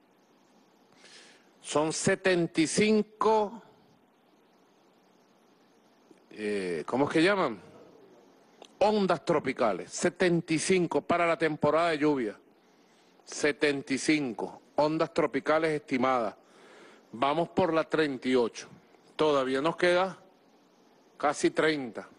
Son 75, ¿cómo es que llaman? Ondas tropicales, 75 para la temporada de lluvia. 75 ondas tropicales estimadas. Vamos por la 38. Todavía nos queda casi 30.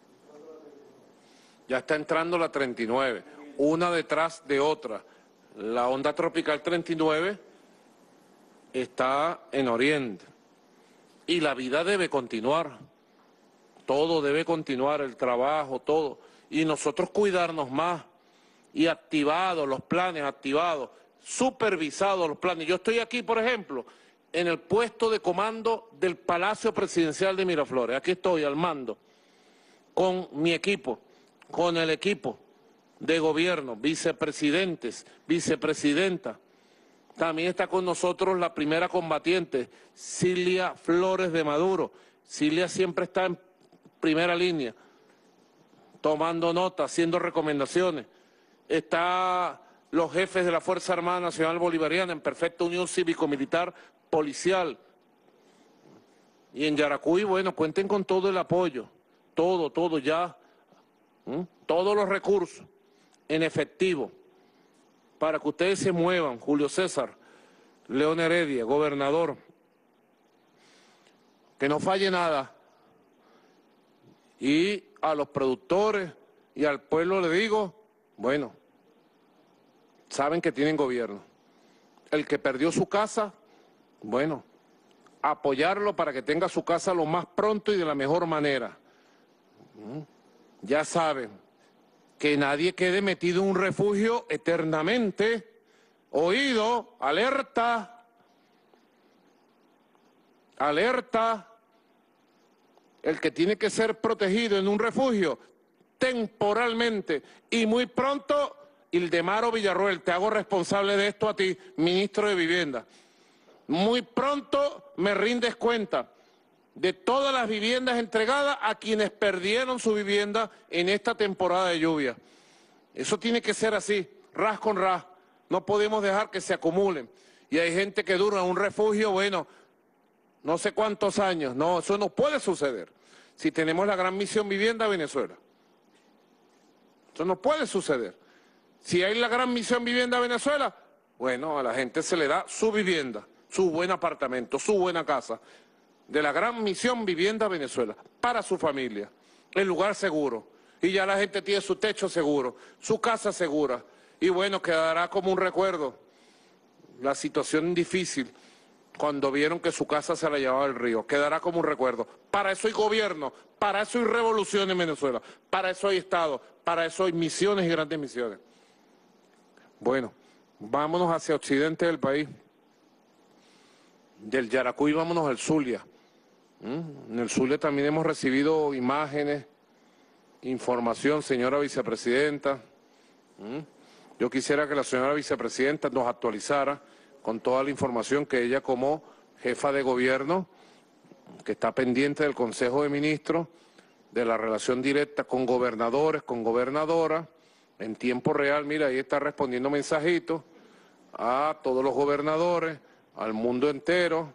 Ya está entrando la 39, una detrás de otra. La onda tropical 39 está en Oriente. Y la vida debe continuar. Todo debe continuar, el trabajo, todo. Y nosotros cuidarnos más. Y activados los planes, activados, supervisados los planes. Yo estoy aquí, por ejemplo, en el puesto de comando del Palacio Presidencial de Miraflores. Aquí estoy al mando, con mi equipo, con el equipo de gobierno, vicepresidentes, vicepresidenta. También está con nosotros la primera combatiente, Cilia Flores de Maduro. Cilia siempre está en primera línea, tomando nota, haciendo recomendaciones. Está los jefes de la Fuerza Armada Nacional Bolivariana en perfecta unión cívico-militar policial. Y en Yaracuy, bueno, cuenten con todo el apoyo, todo ya, todos los recursos en efectivo, para que ustedes se muevan. Julio César León Heredia, gobernador, que no falle nada. Y a los productores y al pueblo le digo, bueno, saben que tienen gobierno. El que perdió su casa, bueno, apoyarlo para que tenga su casa lo más pronto y de la mejor manera. Ya saben, que nadie quede metido en un refugio eternamente. Oído, alerta, alerta. El que tiene que ser protegido en un refugio temporalmente y muy pronto, Ildemaro Villarroel, te hago responsable de esto a ti, ministro de Vivienda. Muy pronto me rindes cuenta de todas las viviendas entregadas a quienes perdieron su vivienda en esta temporada de lluvia. Eso tiene que ser así, ras con ras. No podemos dejar que se acumulen. Y hay gente que dura en un refugio, bueno, no sé cuántos años. No, eso no puede suceder. Si tenemos la gran misión Vivienda Venezuela. Eso no puede suceder. Si hay la gran misión Vivienda Venezuela, bueno, a la gente se le da su vivienda, su buen apartamento, su buena casa. De la gran misión Vivienda Venezuela, para su familia, el lugar seguro. Y ya la gente tiene su techo seguro, su casa segura. Y bueno, quedará como un recuerdo la situación difícil cuando vieron que su casa se la llevaba el río. Quedará como un recuerdo. Para eso hay gobierno, para eso hay revolución en Venezuela, para eso hay Estado, para eso hay misiones y grandes misiones. Bueno, vámonos hacia occidente del país. Del Yaracuy vámonos al Zulia. En el Zulia también hemos recibido imágenes, información, señora vicepresidenta. Yo quisiera que la señora vicepresidenta nos actualizara con toda la información que ella como jefa de gobierno, que está pendiente del Consejo de Ministros, de la relación directa con gobernadores, con gobernadoras, en tiempo real. Mira, ahí está respondiendo mensajitos a todos los gobernadores, al mundo entero.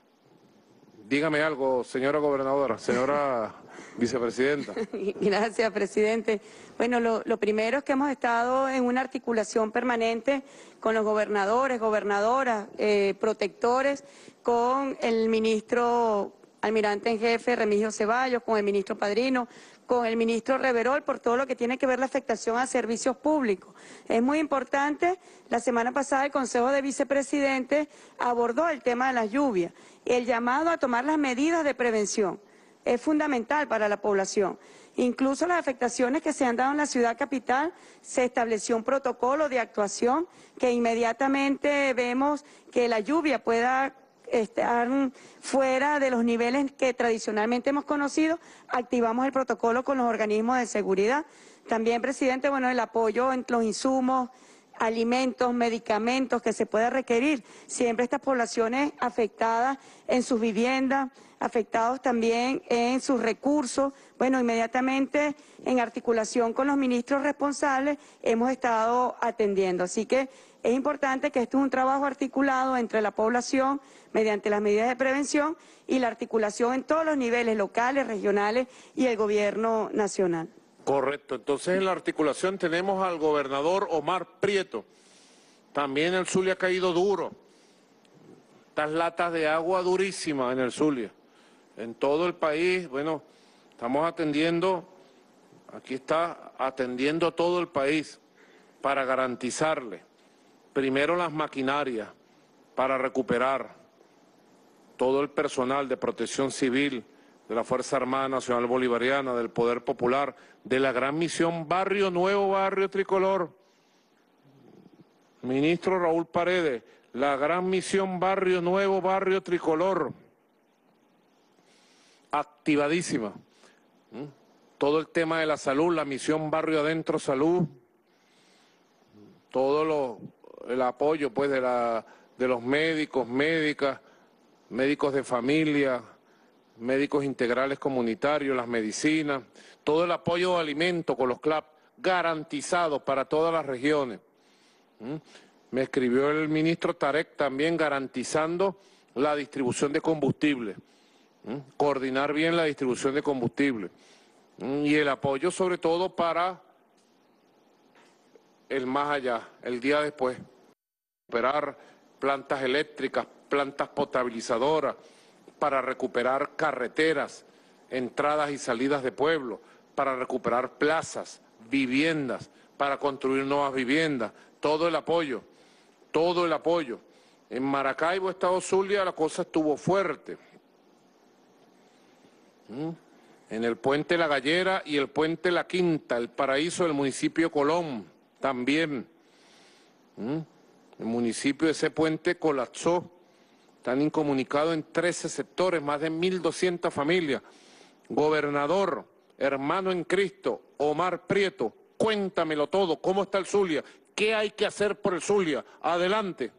Dígame algo, señora gobernadora, señora vicepresidenta. Gracias, presidente. Bueno, lo primero es que hemos estado en una articulación permanente con los gobernadores, gobernadoras, protectores, con el ministro almirante en jefe Remigio Ceballos, con el ministro Padrino, con el ministro Reverol, por todo lo que tiene que ver la afectación a servicios públicos. Es muy importante, la semana pasada el Consejo de Vicepresidentes abordó el tema de las lluvias, el llamado a tomar las medidas de prevención. Es fundamental para la población. Incluso las afectaciones que se han dado en la ciudad capital, se estableció un protocolo de actuación que inmediatamente vemos que la lluvia pueda estar fuera de los niveles que tradicionalmente hemos conocido, activamos el protocolo con los organismos de seguridad. También, presidente, bueno, el apoyo en los insumos, alimentos, medicamentos que se pueda requerir. Siempre estas poblaciones afectadas en sus viviendas, afectados también en sus recursos. Bueno, inmediatamente en articulación con los ministros responsables hemos estado atendiendo. Así que es importante que esto es un trabajo articulado entre la población mediante las medidas de prevención y la articulación en todos los niveles locales, regionales y el gobierno nacional. Correcto. Entonces en la articulación tenemos al gobernador Omar Prieto. También el Zulia ha caído duro. Estas latas de agua durísimas en el Zulia. En todo el país, bueno, estamos atendiendo, aquí está atendiendo todo el país para garantizarle primero las maquinarias para recuperar, todo el personal de Protección Civil, de la Fuerza Armada Nacional Bolivariana, del Poder Popular, de la gran misión Barrio Nuevo, Barrio Tricolor. Ministro Raúl Paredes, la gran misión Barrio Nuevo, Barrio Tricolor, activadísima. Todo el tema de la salud, la misión Barrio Adentro Salud, todo el apoyo pues de los médicos, médicas, médicos de familia, médicos integrales comunitarios, las medicinas, todo el apoyo de alimentos con los CLAP garantizados para todas las regiones. Me escribió el ministro Tarek también garantizando la distribución de combustible, coordinar bien la distribución de combustible y el apoyo sobre todo para el más allá, el día después, recuperar plantas eléctricas, plantas potabilizadoras, para recuperar carreteras, entradas y salidas de pueblo, para recuperar plazas, viviendas, para construir nuevas viviendas, todo el apoyo, todo el apoyo. En Maracaibo, Estado Zulia, la cosa estuvo fuerte. En el puente La Gallera y el puente La Quinta, el paraíso del municipio Colón, también. El municipio de ese puente colapsó, están incomunicados en 13 sectores, más de 1.200 familias. Gobernador, hermano en Cristo, Omar Prieto, cuéntamelo todo, ¿cómo está el Zulia? ¿Qué hay que hacer por el Zulia? Adelante.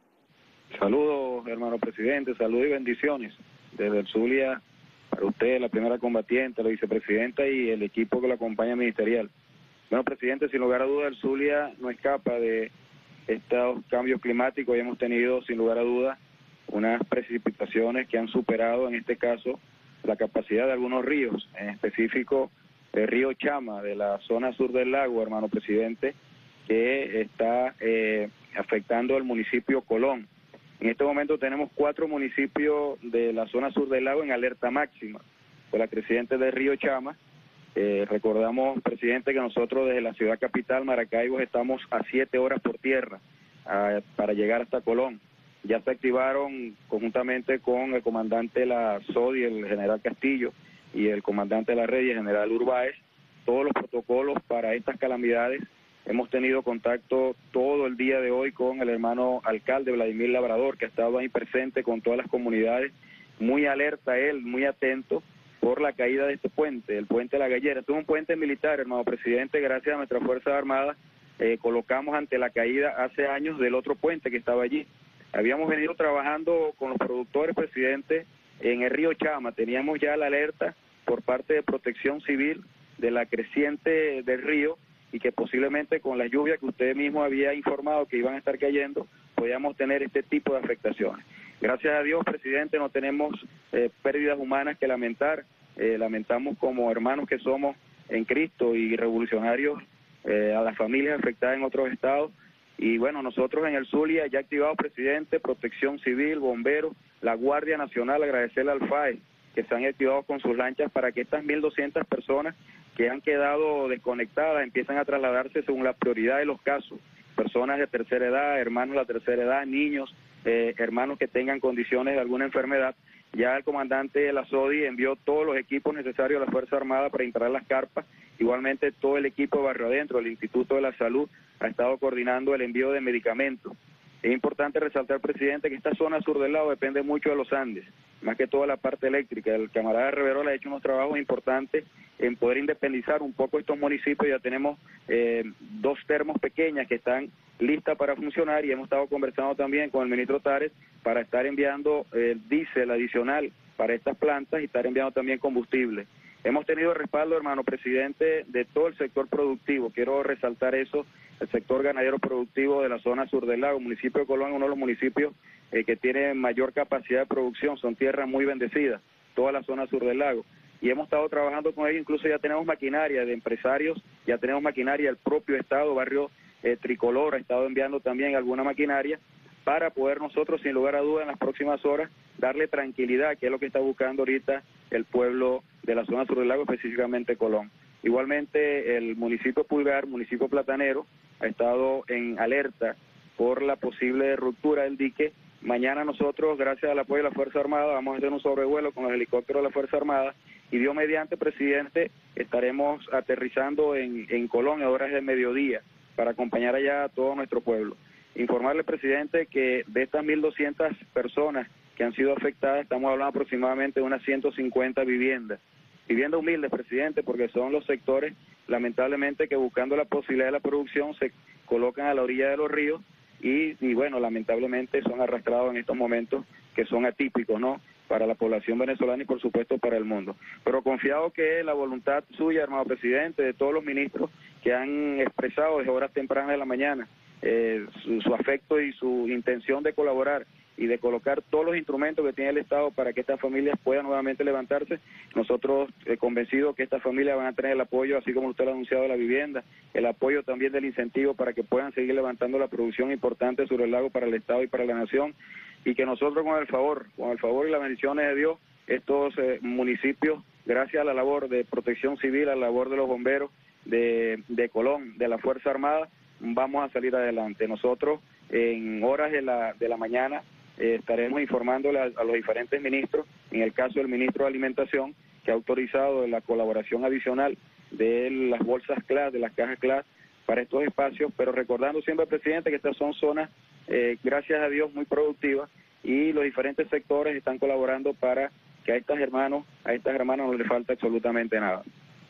Saludos, hermano presidente, saludos y bendiciones desde el Zulia para usted, la primera combatiente, la vicepresidenta y el equipo que la acompaña ministerial. Bueno, presidente, sin lugar a dudas, el Zulia no escapa de estos cambios climáticos y hemos tenido, sin lugar a dudas, unas precipitaciones que han superado, en este caso, la capacidad de algunos ríos, en específico el río Chama, de la zona sur del lago, hermano presidente, que está afectando al municipio Colón. En este momento tenemos 4 municipios de la zona sur del lago en alerta máxima por la creciente del río Chama. Recordamos, presidente, que nosotros desde la ciudad capital, Maracaibo, estamos a 7 horas por tierra para llegar hasta Colón. Ya se activaron conjuntamente con el comandante de la SODI, el general Castillo, y el comandante de la red, el general Urbáez, todos los protocolos para estas calamidades. Hemos tenido contacto todo el día de hoy con el hermano alcalde Vladimir Labrador, que ha estado ahí presente con todas las comunidades, muy alerta él, muy atento por la caída de este puente, el puente de La Gallera. Este es un puente militar, hermano presidente, gracias a nuestras Fuerzas Armadas, colocamos ante la caída hace años del otro puente que estaba allí. Habíamos venido trabajando con los productores, presidente, en el río Chama. Teníamos ya la alerta por parte de Protección Civil de la creciente del río y que posiblemente con la lluvia que usted mismo había informado que iban a estar cayendo, podíamos tener este tipo de afectaciones. Gracias a Dios, presidente, no tenemos pérdidas humanas que lamentar. Lamentamos como hermanos que somos en Cristo y revolucionarios a las familias afectadas en otros estados. Y bueno, nosotros en el Zulia ya activado, presidente, Protección Civil, bomberos, la Guardia Nacional, agradecerle al FAE que se han activado con sus lanchas para que estas 1.200 personas que han quedado desconectadas empiezan a trasladarse según la prioridad de los casos. Personas de tercera edad, hermanos de la tercera edad, niños, hermanos que tengan condiciones de alguna enfermedad. Ya el comandante de la SODI envió todos los equipos necesarios a la Fuerza Armada para instalar las carpas. Igualmente todo el equipo de Barrio Adentro, el Instituto de la Salud, ha estado coordinando el envío de medicamentos. Es importante resaltar, presidente, que esta zona sur del lago depende mucho de los Andes, más que toda la parte eléctrica. El camarada Reverola ha hecho unos trabajos importantes en poder independizar un poco estos municipios. Ya tenemos 2 termos pequeñas que están listas para funcionar y hemos estado conversando también con el ministro Tares para estar enviando diésel adicional para estas plantas y estar enviando también combustible. Hemos tenido respaldo, hermano presidente, de todo el sector productivo. Quiero resaltar eso, el sector ganadero productivo de la zona sur del lago. El municipio de Colón es uno de los municipios que tiene mayor capacidad de producción, son tierras muy bendecidas, toda la zona sur del lago. Y hemos estado trabajando con ellos, incluso ya tenemos maquinaria de empresarios, ya tenemos maquinaria del propio Estado, Barrio Tricolor ha estado enviando también alguna maquinaria para poder nosotros, sin lugar a dudas, en las próximas horas, darle tranquilidad, que es lo que está buscando ahorita el pueblo de la zona sur del lago, específicamente Colón. Igualmente, el municipio Pulgar, municipio platanero, ha estado en alerta por la posible ruptura del dique Mañana nosotros, gracias al apoyo de la Fuerza Armada, vamos a hacer un sobrevuelo con los helicópteros de la Fuerza Armada y Dios mediante, presidente, estaremos aterrizando en Colón a horas del mediodía para acompañar allá a todo nuestro pueblo. Informarle, presidente, que de estas 1.200 personas que han sido afectadas, estamos hablando aproximadamente de unas 150 viviendas. Viviendas humildes, presidente, porque son los sectores, lamentablemente, que buscando la posibilidad de la producción se colocan a la orilla de los ríos y bueno, lamentablemente son arrastrados en estos momentos que son atípicos, ¿no?, para la población venezolana y por supuesto para el mundo. Pero confiado que la voluntad suya, hermano presidente, de todos los ministros que han expresado desde horas tempranas de la mañana su afecto y su intención de colaborar y de colocar todos los instrumentos que tiene el Estado para que estas familias puedan nuevamente levantarse, nosotros convencidos que estas familias van a tener el apoyo, así como usted lo ha anunciado, de la vivienda, el apoyo también del incentivo para que puedan seguir levantando la producción importante sobre el lago para el Estado y para la nación, y que nosotros con el favor y las bendiciones de Dios, estos municipios, gracias a la labor de protección civil, a la labor de los bomberos de Colón, de la Fuerza Armada, vamos a salir adelante. Nosotros en horas de la mañana estaremos informándole a los diferentes ministros, en el caso del ministro de Alimentación, que ha autorizado la colaboración adicional de las bolsas CLAS, de las cajas CLAS, para estos espacios, pero recordando siempre, presidente, que estas son zonas, gracias a Dios, muy productivas, y los diferentes sectores están colaborando para que a estas hermanas no les falta absolutamente nada.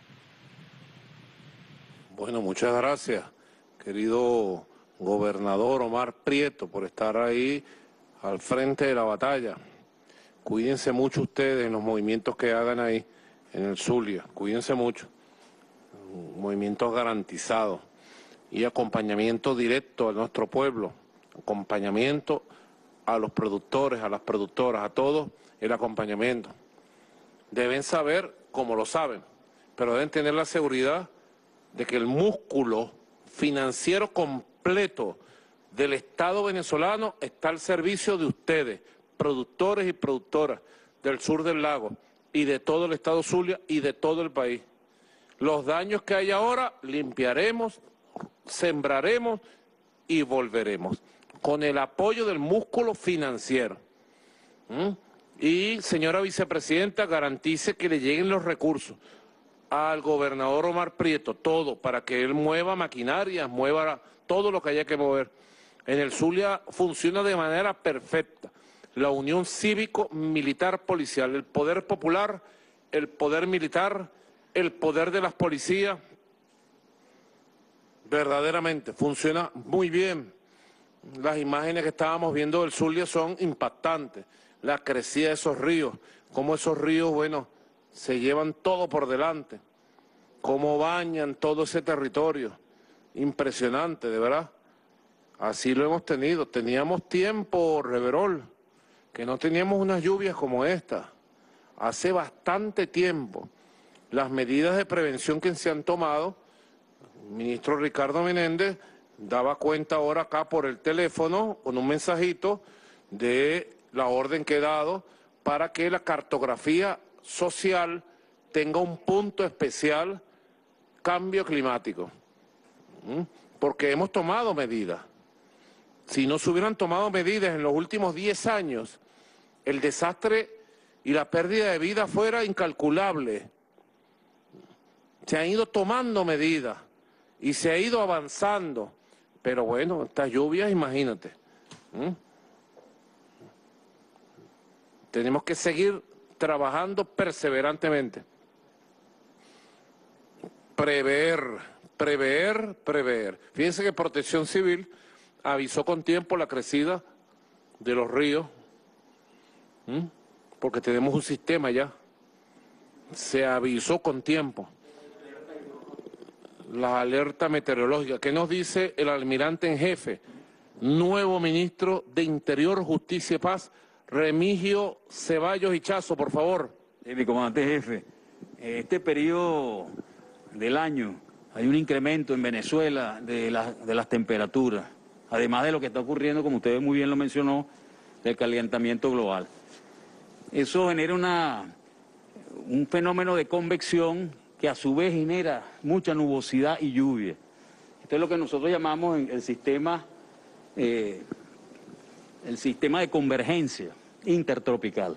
Bueno, muchas gracias, querido gobernador Omar Prieto, por estar ahí al frente de la batalla. Cuídense mucho ustedes en los movimientos que hagan ahí en el Zulia, cuídense mucho. Movimientos garantizados y acompañamiento directo a nuestro pueblo, acompañamiento a los productores, a las productoras, a todos el acompañamiento. Deben saber, como lo saben, pero deben tener la seguridad de que el músculo financiero completo del Estado venezolano está al servicio de ustedes, productores y productoras del sur del lago y de todo el Estado Zulia y de todo el país. Los daños que hay ahora limpiaremos, sembraremos y volveremos con el apoyo del músculo financiero. Y, señora vicepresidenta, garantice que le lleguen los recursos al gobernador Omar Prieto, todo, para que él mueva maquinarias, mueva todo lo que haya que mover. En el Zulia funciona de manera perfecta la unión cívico-militar-policial, el poder popular, el poder militar, el poder de las policías, verdaderamente funciona muy bien. Las imágenes que estábamos viendo del Zulia son impactantes, la crecida de esos ríos, cómo esos ríos, bueno, se llevan todo por delante, cómo bañan todo ese territorio, impresionante, de verdad. Así lo hemos tenido, teníamos tiempo, Reverol, que no teníamos unas lluvias como esta, hace bastante tiempo. Las medidas de prevención que se han tomado, el ministro Ricardo Menéndez daba cuenta ahora acá por el teléfono, con un mensajito de la orden que he dado para que la cartografía social tenga un punto especial, cambio climático, porque hemos tomado medidas. Si no se hubieran tomado medidas en los últimos 10 años, el desastre y la pérdida de vida fuera incalculable. Se han ido tomando medidas y se ha ido avanzando, pero bueno, estas lluvias, imagínate. Tenemos que seguir trabajando perseverantemente. Prever. Fíjense que Protección Civil avisó con tiempo la crecida de los ríos, porque tenemos un sistema ya. Se avisó con tiempo. La alerta meteorológica. ¿Qué nos dice el almirante en jefe, nuevo ministro de Interior, Justicia y Paz, Remigio Ceballos Hichazo, por favor? Mi comandante jefe, este periodo del año hay un incremento en Venezuela de las temperaturas, además de lo que está ocurriendo, como usted muy bien lo mencionó, del calentamiento global. Eso genera un fenómeno de convección que a su vez genera mucha nubosidad y lluvia. Esto es lo que nosotros llamamos en el sistema el sistema de convergencia intertropical.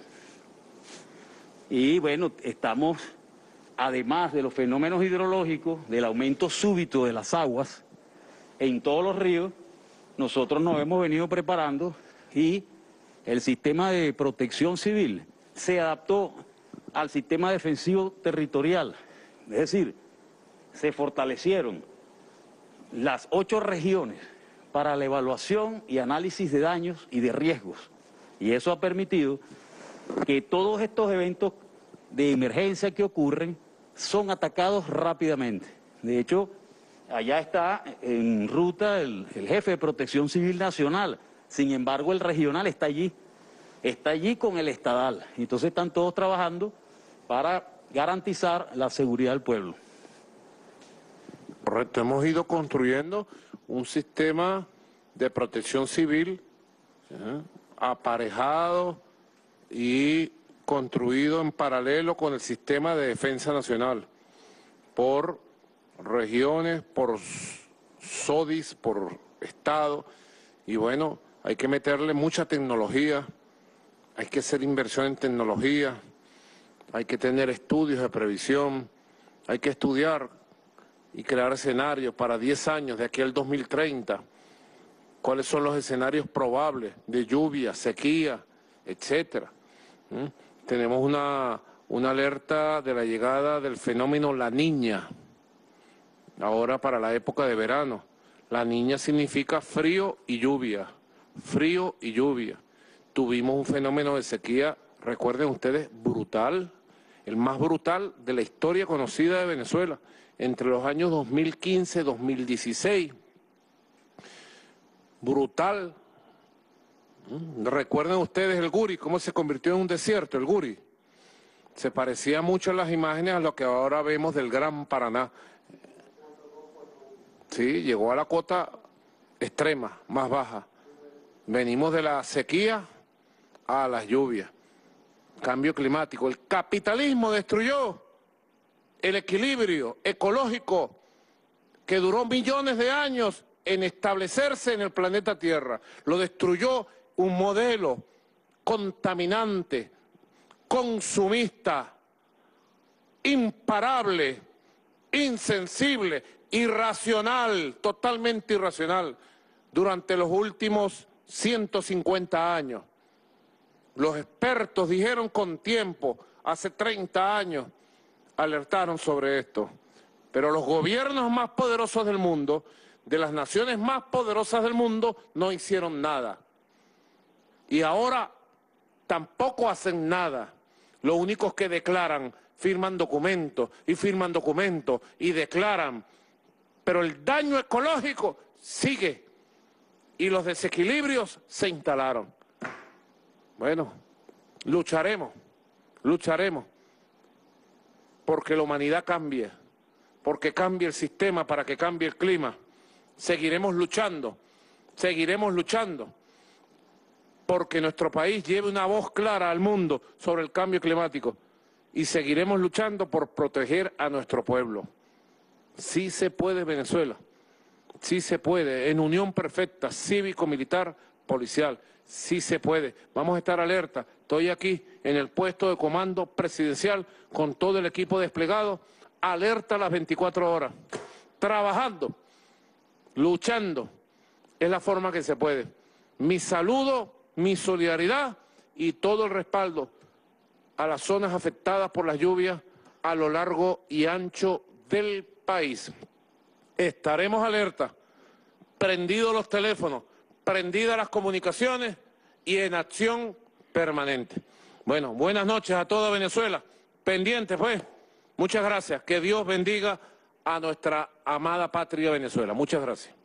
Y bueno, estamos, además de los fenómenos hidrológicos, del aumento súbito de las aguas en todos los ríos, nosotros nos hemos venido preparando y el sistema de protección civil se adaptó al sistema defensivo territorial. Es decir, se fortalecieron las 8 regiones para la evaluación y análisis de daños y de riesgos. Y eso ha permitido que todos estos eventos de emergencia que ocurren son atacados rápidamente. De hecho, allá está en ruta el jefe de Protección Civil Nacional. Sin embargo, el regional está allí con el estadal. Entonces están todos trabajando para garantizar la seguridad del pueblo. Correcto, hemos ido construyendo un sistema de protección civil aparejado y construido en paralelo con el sistema de defensa nacional, por regiones, por SODIS, por estado, y bueno, hay que meterle mucha tecnología, hay que hacer inversión en tecnología, hay que tener estudios de previsión, hay que estudiar y crear escenarios para 10 años, de aquí al 2030, cuáles son los escenarios probables de lluvia, sequía, etcétera. Tenemos una alerta de la llegada del fenómeno La Niña, ahora para la época de verano. La Niña significa frío y lluvia, frío y lluvia. Tuvimos un fenómeno de sequía, recuerden ustedes, brutal, el más brutal de la historia conocida de Venezuela, entre los años 2015 y 2016. Brutal. Recuerden ustedes el Guri, cómo se convirtió en un desierto, el Guri. Se parecía mucho en las imágenes a lo que ahora vemos del Gran Paraná. Sí, llegó a la cota extrema, más baja. Venimos de la sequía a las lluvias. Cambio climático. El capitalismo destruyó el equilibrio ecológico que duró millones de años en establecerse en el planeta Tierra. Lo destruyó un modelo contaminante, consumista, imparable, insensible, irracional, totalmente irracional, durante los últimos 150 años. Los expertos dijeron con tiempo, hace 30 años, alertaron sobre esto. Pero los gobiernos más poderosos del mundo, de las naciones más poderosas del mundo, no hicieron nada. Y ahora tampoco hacen nada. Lo único es que declaran, firman documentos y declaran. Pero el daño ecológico sigue y los desequilibrios se instalaron. Bueno, lucharemos porque la humanidad cambie, porque cambie el sistema para que cambie el clima. Seguiremos luchando porque nuestro país lleve una voz clara al mundo sobre el cambio climático y seguiremos luchando por proteger a nuestro pueblo. Sí se puede, Venezuela, sí se puede, en unión perfecta, cívico-militar, policial, sí se puede. Vamos a estar alerta. Estoy aquí en el puesto de comando presidencial con todo el equipo desplegado, alerta a las 24 horas, trabajando, luchando, es la forma que se puede. Mi saludo, mi solidaridad y todo el respaldo a las zonas afectadas por las lluvias a lo largo y ancho del país. Estaremos alerta, prendidos los teléfonos, prendidas las comunicaciones y en acción permanente. Bueno, buenas noches a toda Venezuela, pendientes pues. Muchas gracias, que Dios bendiga a nuestra amada patria Venezuela. Muchas gracias.